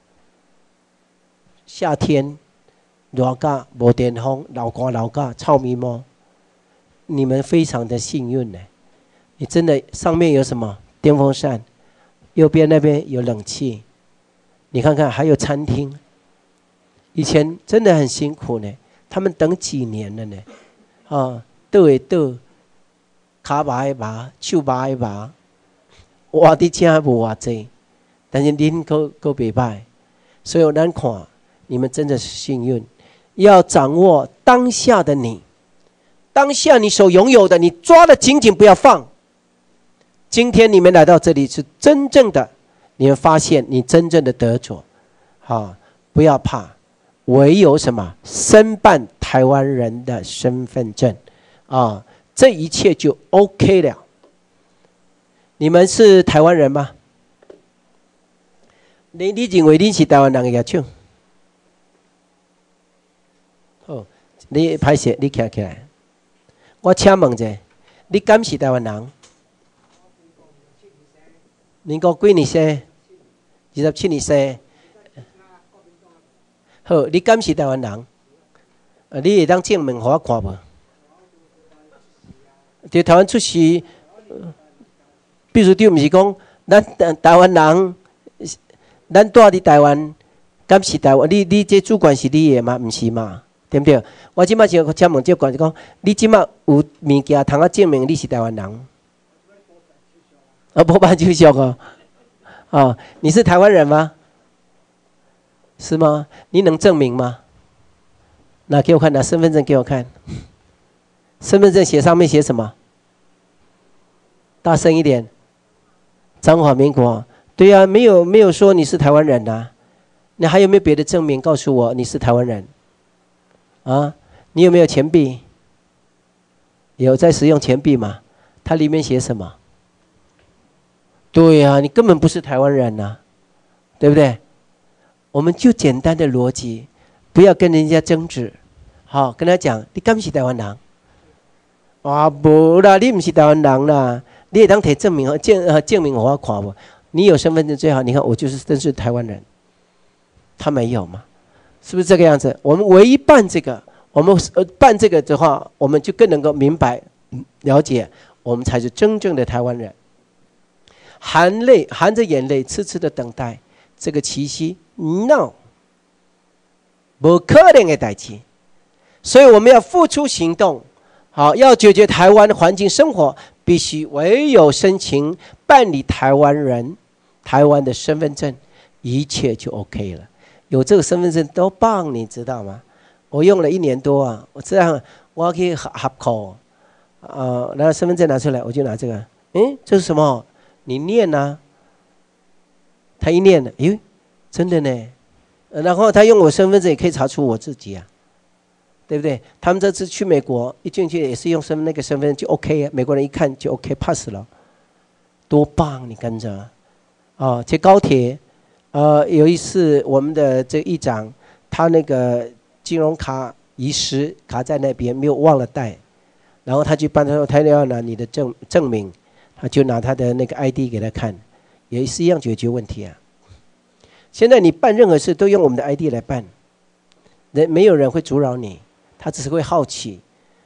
夏天热甲无电风，老寒老甲臭咪毛，你们非常的幸运呢。你真的上面有什么电风扇，右边那边有冷气。你看看，还有餐厅，以前真的很辛苦呢。他们等几年了呢？啊，倒的倒，骹麻的麻，手麻的麻，活的真无偌济，但是恁够够袂歹。所以咱看，你们真的是幸运。要掌握当下的你，当下你所拥有的，你抓得紧紧，不要放。今天你们来到这里，是真正的。你们发现你真正的得着，好，不要怕，唯有什么申办台湾人的身份证，啊，这一切就 OK 了。你们是台湾人吗？你你认为你是台湾人的举手？好，你拍摄，你站起来。我请问一下，你敢是台湾人？民国几年生？二十七年生。好，你敢是台湾人？啊，你会当证明给我看无？在台湾出世，秘书长不是讲咱台湾人，咱住伫台湾，敢是台湾？你你这主管是你的吗？不是嘛？对不对？我即摆就请问这管就讲，你即摆有物件通啊证明你是台湾人？啊，无办就俗哦。哦，你是台湾人吗？是吗？你能证明吗？拿给我看，拿身份证给我看。身份证写上面写什么？大声一点。中华民国。对啊，没有没有说你是台湾人啊。你还有没有别的证明告诉我你是台湾人？啊，你有没有钱币？有在使用钱币吗？它里面写什么？对啊，你根本不是台湾人呐、啊，对不对？我们就简单的逻辑，不要跟人家争执，好，跟他讲，你敢是台湾人？啊，无啦，你不是台湾人啦，你也当提证明和证证明我看不？你有身份证最好，你看我就是真是台湾人，他没有嘛？是不是这个样子？我们唯一办这个，我们呃办这个的话，我们就更能够明白、了解，我们才是真正的台湾人。含泪含着眼泪痴痴的等待这个奇迹 ，no， 不可能的代志。所以我们要付出行动，好，要解决台湾环境生活，必须唯有申请办理台湾人台湾的身份证，一切就 OK 了。有这个身份证多棒，你知道吗？我用了一年多啊，我这样我要去合合口，呃，然后身份证拿出来，我就拿这个，诶，这是什么？你念啊，他一念了，诶，真的呢。然后他用我身份证也可以查出我自己啊，对不对？他们这次去美国一进去也是用身那个身份证就 OK 啊，美国人一看就 OK pass 了，多棒！你跟着啊，哦，这高铁，呃，有一次我们的这议长他那个金融卡遗失卡在那边，没有忘了带，然后他去办，他说他要拿你的证证明。他就拿他的那个 I D 给他看，也是一样解决问题啊。现在你办任何事都用我们的 I D 来办，人没有人会阻扰你，他只是会好奇，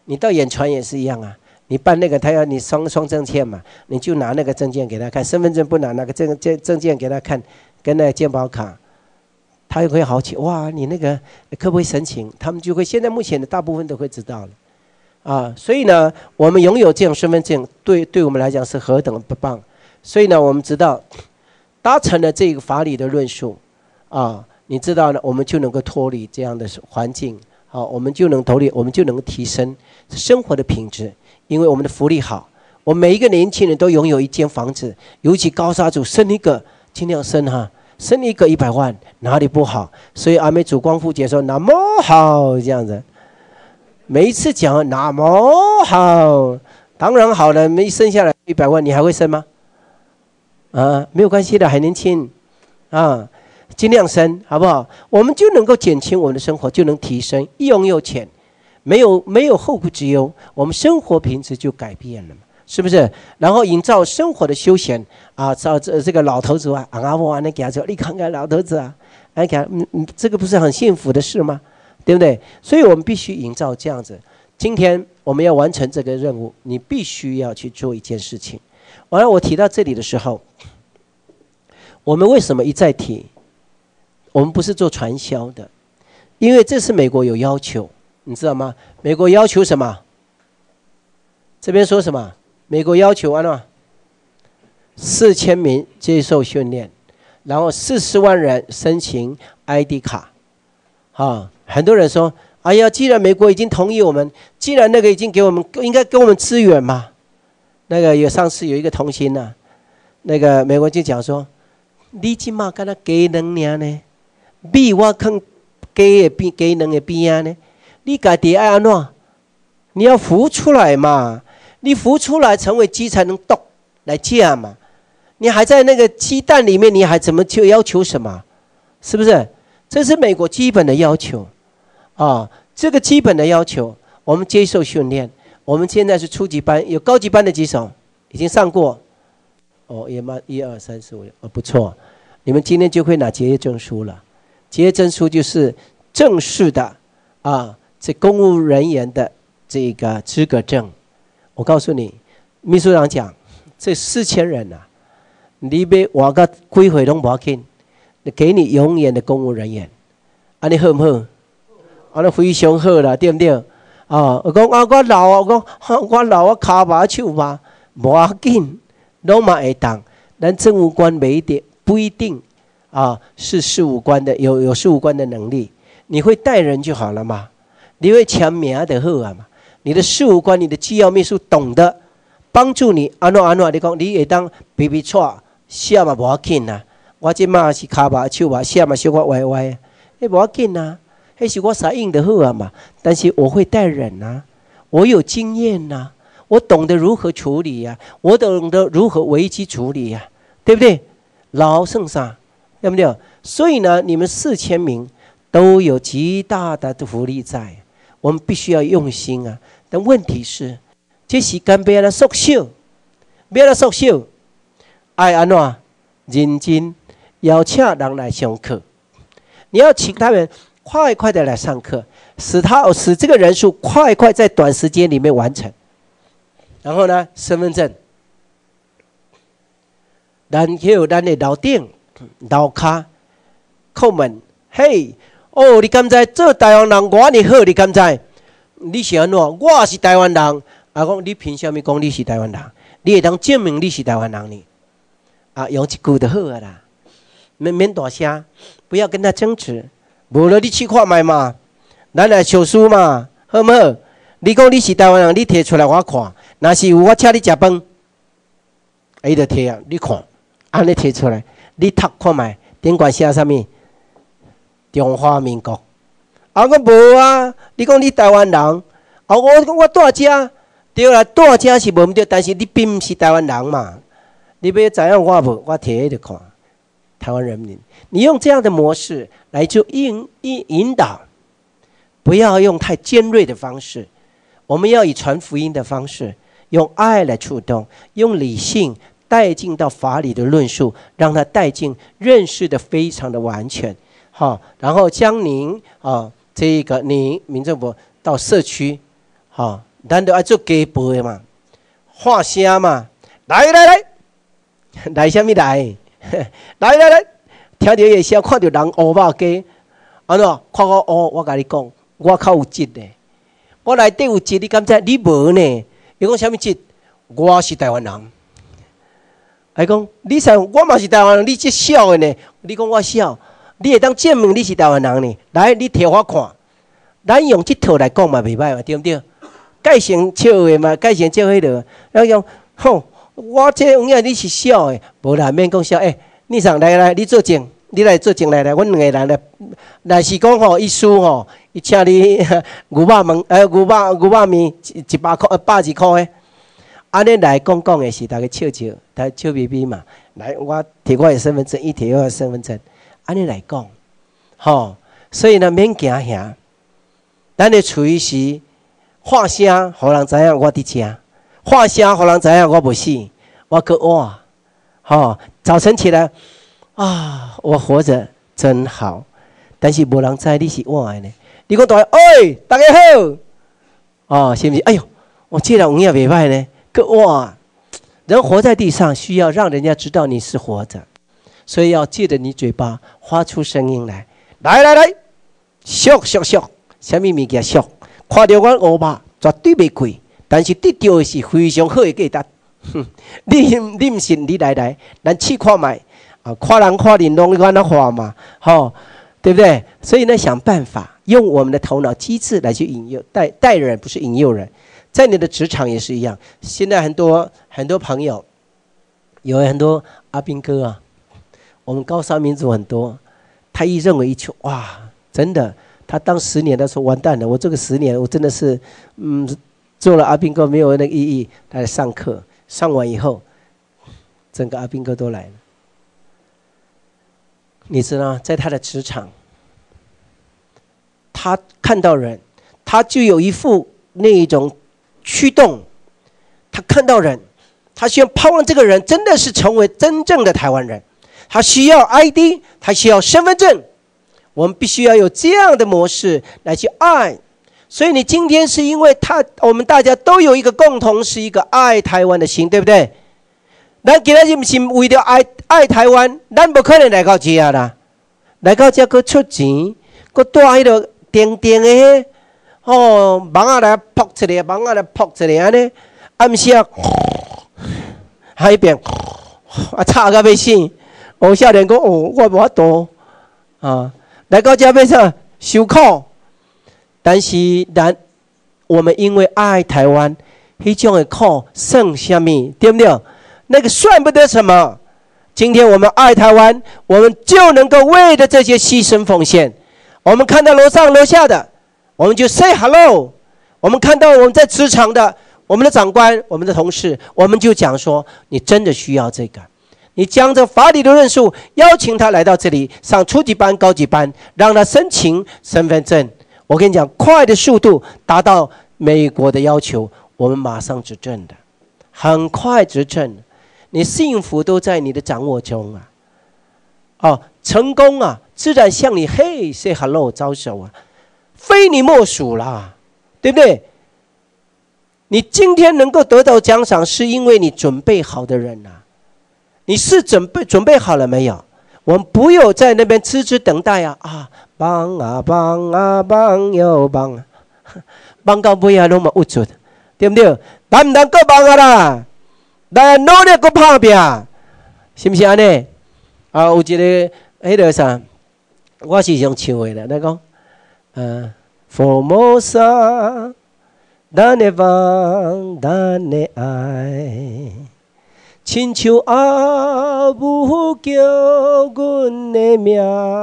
你到眼传也是一样啊。你办那个，他要你双双证件嘛，你就拿那个证件给他看，身份证不拿那个证证证件给他看，跟那个健保卡，他就会好奇，哇，你那个可不可以申请？他们就会，现在目前的大部分都会知道了，啊，所以呢，我们拥有这样身份证，对对我们来讲是何等不棒。所以呢，我们知道达成了这个法理的论述，啊，你知道呢，我们就能够脱离这样的环境，好，我们就能脱离，我们就能提升生活的品质。因为我们的福利好，我们每一个年轻人都拥有一间房子，尤其高沙族生一个尽量生哈，生一个一百万哪里不好？所以阿美主光复节说那么好这样子，每一次讲那么好，当然好了，没生下来一百万，你还会生吗？啊，没有关系的，还年轻啊，尽量生好不好？我们就能够减轻我们的生活，就能提升，一拥有钱。没有没有后顾之忧，我们生活品质就改变了嘛，是不是？然后营造生活的休闲啊，照这这个老头子啊，啊我那给他说，你看看老头子啊，哎给他，嗯嗯，这个不是很幸福的事吗？对不对？所以我们必须营造这样子。今天我们要完成这个任务，你必须要去做一件事情。完了，我提到这里的时候，我们为什么一再提？我们不是做传销的，因为这是美国有要求。你知道吗？美国要求什么？这边说什么？美国要求完了，四千名接受训练，然后四十万人申请 I D 卡。啊，很多人说，哎呀，既然美国已经同意我们，既然那个已经给我们，应该给我们资源嘛。那个有上次有一个同心呐、啊，那个美国就讲说，你起码跟他给能量呢，比我更给的比给能的比啊呢。你自己要怎样？你要浮出来嘛！你浮出来成为鸡才能动来架嘛！你还在那个鸡蛋里面，你还怎么就要求什么？是不是？这是美国基本的要求啊！这个基本的要求，我们接受训练。我们现在是初级班，有高级班的几手已经上过。哦，也蛮一二三四五，哦，不错。你们今天就会拿结业证书了。结业证书就是正式的啊。这公务人员的这个资格证，我告诉你，秘书长讲，这四千人啊，你要我个几回都不要紧，给你永远的公务人员，啊，你好不好？啊，你非常好啦，对不对？啊，我讲啊，我老啊，我讲我老啊，卡把手吧，不要紧，拢嘛会当。咱政务官不一定不一定啊，是事务官的，有有事务官的能力，你会带人就好了嘛。你会签名就好啊嘛！你的事务官、你的机要秘书懂得帮助你，安怎安怎？你讲你会当比比错，写嘛无要紧啊！我即马是骹把手把写嘛小可歪歪，迄无要紧啊！迄是我啥应就好啊嘛！但是我会带人啊，我有经验呐、啊，我懂得如何处理呀、啊，我懂得如何危机处理呀、啊，对不对？老剩啥，对不对？所以呢，你们四千名都有极大的福利在。我们必须要用心啊！但问题是，这时间不要来缩小，不要来缩小，爱安怎认真邀请人来上课。你要请他们快快的来上课，使他使这个人数快快在短时间里面完成。然后呢，身份证，然后咱的楼顶、楼骹叩门，嘿。哦，你敢知做台湾人我你好？你敢知？你是安怎？我是台湾人。啊，讲你凭什么讲你是台湾人？你会当证明你是台湾人呢？啊，用一句就好啊啦，免免大声，不要跟他争执。无了你去看卖嘛，咱来小书嘛，好唔好？你讲你是台湾人，你摕出来我看。若是有我请你食饭，伊就摕啊，你看，安尼摕出来，你读看卖，顶管写啥物？中华民国，啊，我无啊！你讲你台湾人，啊，我讲我住遮，对啦，住遮是无毋对，但是你并毋是台湾人嘛。你要知影我无，我摕迄个看，台湾人民，你用这样的模式来做引引引导，不要用太尖锐的方式，我们要以传福音的方式，用爱来触动，用理性带进到法理的论述，让他带进认识的非常的完全。好，然后将您啊这个您民政部到社区，好咱就爱做家婆的嘛，喊声嘛，来来来，来什么来？来来来，听到夜声，看到人乌肉鸡，安怎？看我乌，我甲你讲，我较有质的，我内底有质，你敢知？你无呢？伊讲什么质？我是台湾人。伊讲，你想我嘛是台湾人，你这笑的呢？你讲我笑，你会当证明你是台湾人呢？来，你摕我看，咱用这套来讲嘛，袂歹嘛，对不对？改成笑的嘛，改成笑迄个，然后讲，吼，我这有影你是笑的，无啦，免讲笑。诶、欸，你上来来，你做证，你来做证来来，阮两个人来，来是讲吼，伊输吼，伊请你牛肉焖，呃，牛肉牛肉面一一百块，呃，百二块的。安尼来讲讲的是大家笑笑，大家笑眯眯嘛。来，我摕我的身份证，伊摕我的身份证，安尼来讲，吼。所以呢，免惊吓，咱的随时喊声，互人知影我伫遮；喊声，互人知影我无死，我搁活。吼，早晨起来，啊，我活着真好。但是无人知你是活的呢。你讲大家，哎，大家好，哦，是不是？哎呦，我这人有影袂歹呢。哇！人活在地上，需要让人家知道你是活着，所以要借着你嘴巴发出声音来。来来来，笑笑笑，什么物件笑？看到我乌肉绝对袂贵，但是得到的是非常好的价值。你你唔信？你来来，咱试看卖啊！看人看人拢安那话嘛，吼、哦，对不对？所以呢，想办法用我们的头脑机智来去引诱带带人，不是引诱人。在你的职场也是一样，现在很多很多朋友，有很多阿兵哥啊，我们高山民族很多，他一认为一求哇，真的，他当十年的时候完蛋了，我这个十年我真的是，嗯，做了阿兵哥没有那个意义。他来上课，上完以后，整个阿兵哥都来了。你知道，在他的职场，他看到人，他就有一副那一种。驱动，他看到人，他希望盼望这个人真的是成为真正的台湾人。他需要 I D， 他需要身份证。我们必须要有这样的模式来去爱。所以你今天是因为他，我们大家都有一个共同，是一个爱台湾的心，对不对？咱今天不是为了爱爱台湾，咱不可能来到这啊啦，来到这个出钱，个带迄个定定的。哦，蚊仔来扑出来，蚊仔来扑出来，安尼暗时啊，海边啊，吵到要死。我少年讲哦，我无法度啊，来到这要啥受苦。但是咱我们因为爱台湾，迄种的苦算什么？对不对？那个算不得什么。今天我们爱台湾，我们就能够为了这些牺牲奉献。我们看到楼上楼下的。我们就 say hello， 我们看到我们在职场的我们的长官、我们的同事，我们就讲说，你真的需要这个，你将这法理的论述邀请他来到这里上初级班、高级班，让他申请身份证。我跟你讲，快的速度达到美国的要求，我们马上执政的，很快执政，你幸福都在你的掌握中啊！哦，成功啊，自然向你嘿 say hello 招手啊！非你莫属啦，对不对？你今天能够得到奖赏，是因为你准备好的人啊。你是准备准备好了没有？我们不要在那边痴痴等待啊！啊，帮啊帮啊帮又帮啊，帮到尾啊，拢嘛有准，对不对？咱唔通搁帮啊啦，咱努力搁打拼，是不是安尼？啊，有一个迄个啥，我是用唱的啦，咱讲。呃 ，Formosa， 咱的望，咱的爱，亲像阿母叫阮的名，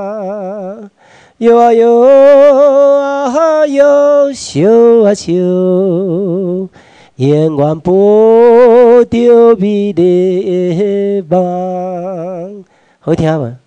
摇啊摇啊摇，笑啊笑，永远保着美丽的梦，好听无？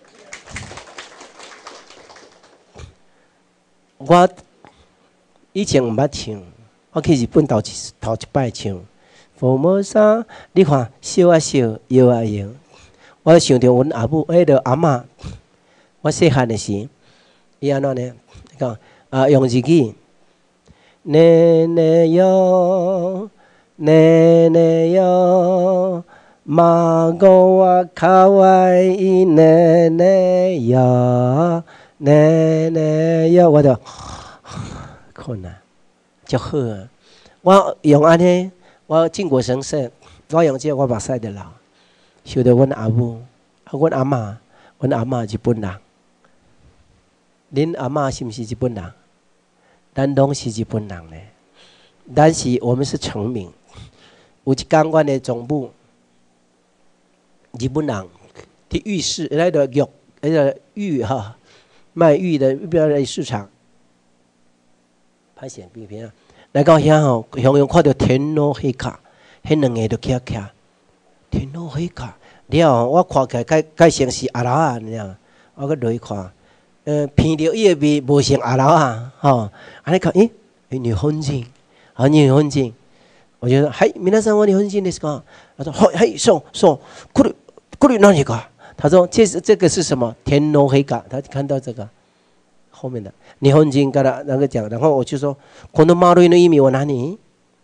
我以前唔捌唱，我去日本头一头一摆唱。福摩沙，你看笑啊笑，摇啊摇。我想到阮阿母，迄个阿嬷，我细汉的时，伊安怎呢？讲啊，用日语， ねねよねねよ孫はかわいいねねよねね哟，我就困难，就好。我用安尼，我进过神社，我用这我目屎就流，受到阮阿母、啊阮阿嬷、阮阿嬷日本人，恁阿嬷是不是日本人？咱拢是日本人呢。但是我们是臣民，有一天阮的总部，日本人伫浴室那个浴那个浴哈。卖玉的标的市场，拍显比片啊！来到遐吼，向阳看到天罗黑卡，迄两个都徛徛，天罗黑卡。了，我看起来介介像是阿拉啊，你知道？我搁落去看，呃，偏到伊个味无像阿拉啊，吼！安尼看，诶，诶，日本人，啊，日本人，我就说，はい、皆さんは日本人ですか？他说，はい、はい、そう、そう、これ、これ何か？他说：“这是这个是什么？天罗黑嘎。”他看到这个后面的日本人跟他那个讲，然后我就说：“この丸いの意味は何？”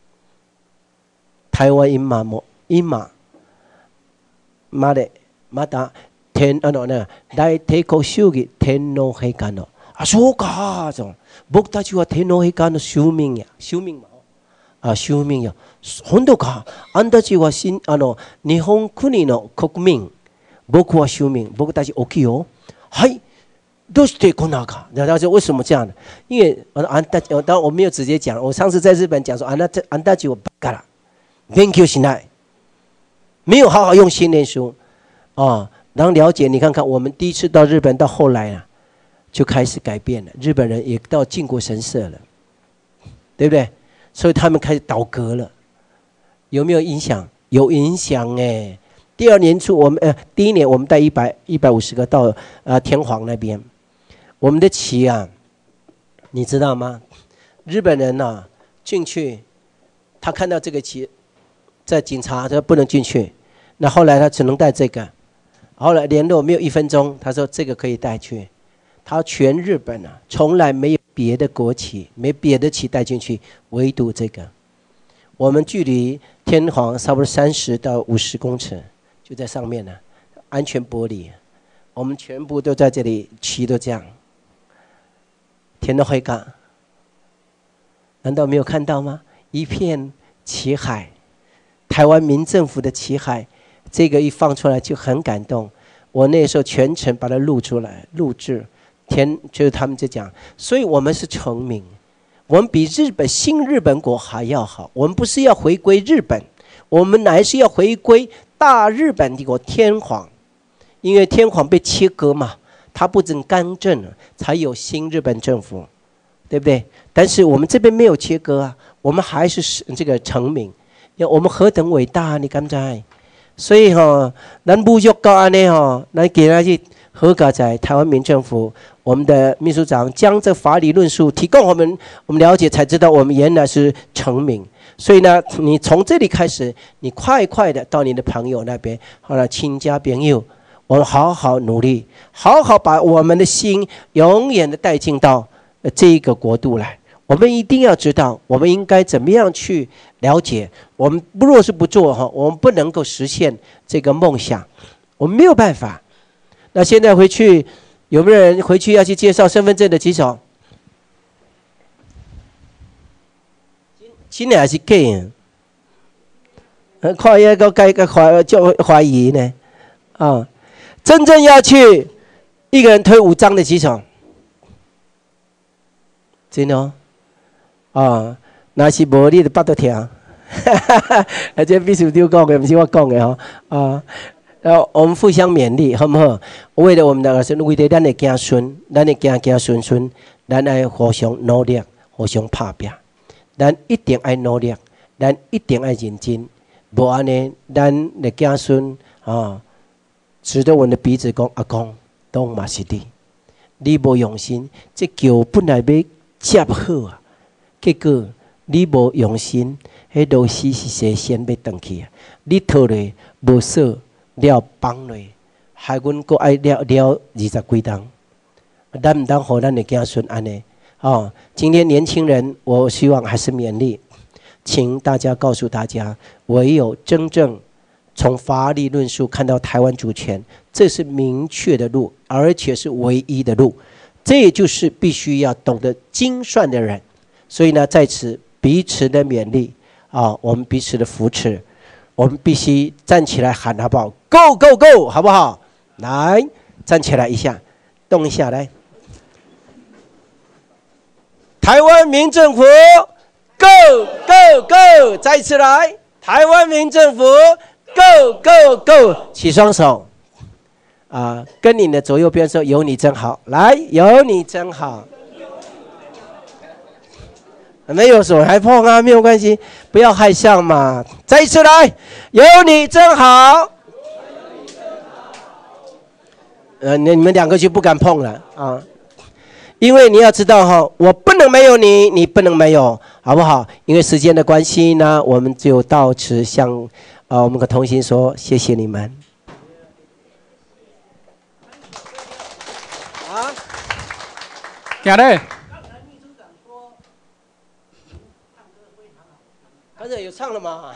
台湾今も今までまた天あのね大帝国主義天皇陛下のあそうかそう僕たちは天皇陛下の庶民や庶民あ庶民や本当かあんたちは新あの日本国の国民。僕は庶民，僕たち大きいよ。はい，どうしてこんなか？然后他说为什么这样呢？因为安大，当然我没有直接讲。我上次在日本讲说，安大安大吉我バカ啦，勉強しない，没有好好用心念书啊。然后了解，你看看，我们第一次到日本，到后来啊，就开始改变了。日本人也到靖国神社了，对不对？所以他们开始倒戈了，有没有影响？有影响哎。第二年初，我们呃，第一年我们带一百一百五十个到呃天皇那边，我们的旗啊，你知道吗？日本人呐、啊、进去，他看到这个旗，在警察他不能进去，那后来他只能带这个，后来联络没有一分钟，他说这个可以带去，他全日本啊从来没有别的国旗，没别的旗带进去，唯独这个，我们距离天皇差不多三十到五十公尺。就在上面呢，安全玻璃，我们全部都在这里，旗都这样，天都黑嘎，难道没有看到吗？一片旗海，台湾民政府的旗海，这个一放出来就很感动。我那时候全程把它录出来，录制，天就是他们在讲，所以我们是臣民，我们比日本新日本国还要好。我们不是要回归日本，我们乃是要回归。大日本帝国天皇，因为天皇被切割嘛，他不准干政了，才有新日本政府，对不对？但是我们这边没有切割啊，我们还是这个臣民，我们何等伟大啊！你敢知？所以哈、哦，咱侮辱到安尼哈，咱给他去合格在台湾民政府，我们的秘书长将这法理论述提供我们，我们了解才知道我们原来是臣民。所以呢，你从这里开始，你快快的到你的朋友那边，好了，亲家朋友，我们好好努力，好好把我们的心永远的带进到这个国度来。我们一定要知道，我们应该怎么样去了解。我们若是不做哈，我们不能够实现这个梦想，我们没有办法。那现在回去，有没有人回去要去介绍身份证的举手？真的还是假的？看一个该个怀就怀疑呢，啊，真正要去一个人推五张的举手，真的哦，啊，那是无你就巴肚疼，哈哈哈！而且秘书长讲的，不是我讲的哈，啊，然后我们互相勉励，好不好？为了我们的儿孙，为了咱的子孙，咱的子子孙孙，咱要互相努力，互相打拼。咱一定要努力，咱一定要认真，不然呢，咱的子孙啊，指着我的鼻子讲：“阿公，都嘛是你，你无用心，这桥本来要接好啊，结果你无用心，迄螺丝是谁先要断去啊？你套咧无锁，了绑咧，害阮阁爱了了二十几档，咱唔当互咱的子孙安尼。” 哦，今天年轻人，我希望还是勉励，请大家告诉大家，唯有真正从法理论述看到台湾主权，这是明确的路，而且是唯一的路。这也就是必须要懂得精算的人。所以呢，在此彼此的勉励啊，我们彼此的扶持，我们必须站起来喊好不好 ？Go Go Go， 好不好？来，站起来一下，动一下来。台湾民政府 ，Go Go Go， 再一次来，台湾民政府 ，Go Go Go， 起双手，啊，跟你的左右边说有你真好，来，有你真好。没有手还碰啊，没有关系，不要害臊嘛。再一次来，有你真好。呃，你们两个就不敢碰了啊，因为你要知道哈，我不能没有你，你不能没有，好不好？因为时间的关系呢，我们就到此向呃我们的同行说谢谢你们。啊， 行嘞。 刚才有唱了吗？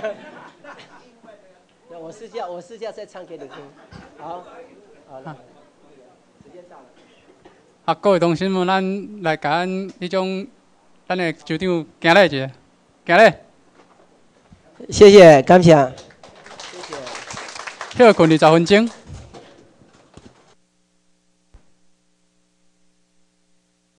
我私下我私下再唱给你听。好，好了，时间到了。 啊，各位同事们，咱来甲咱迄种咱的首长行嘞一下，行嘞。 谢谢，感谢。谢谢。 休困二十分钟。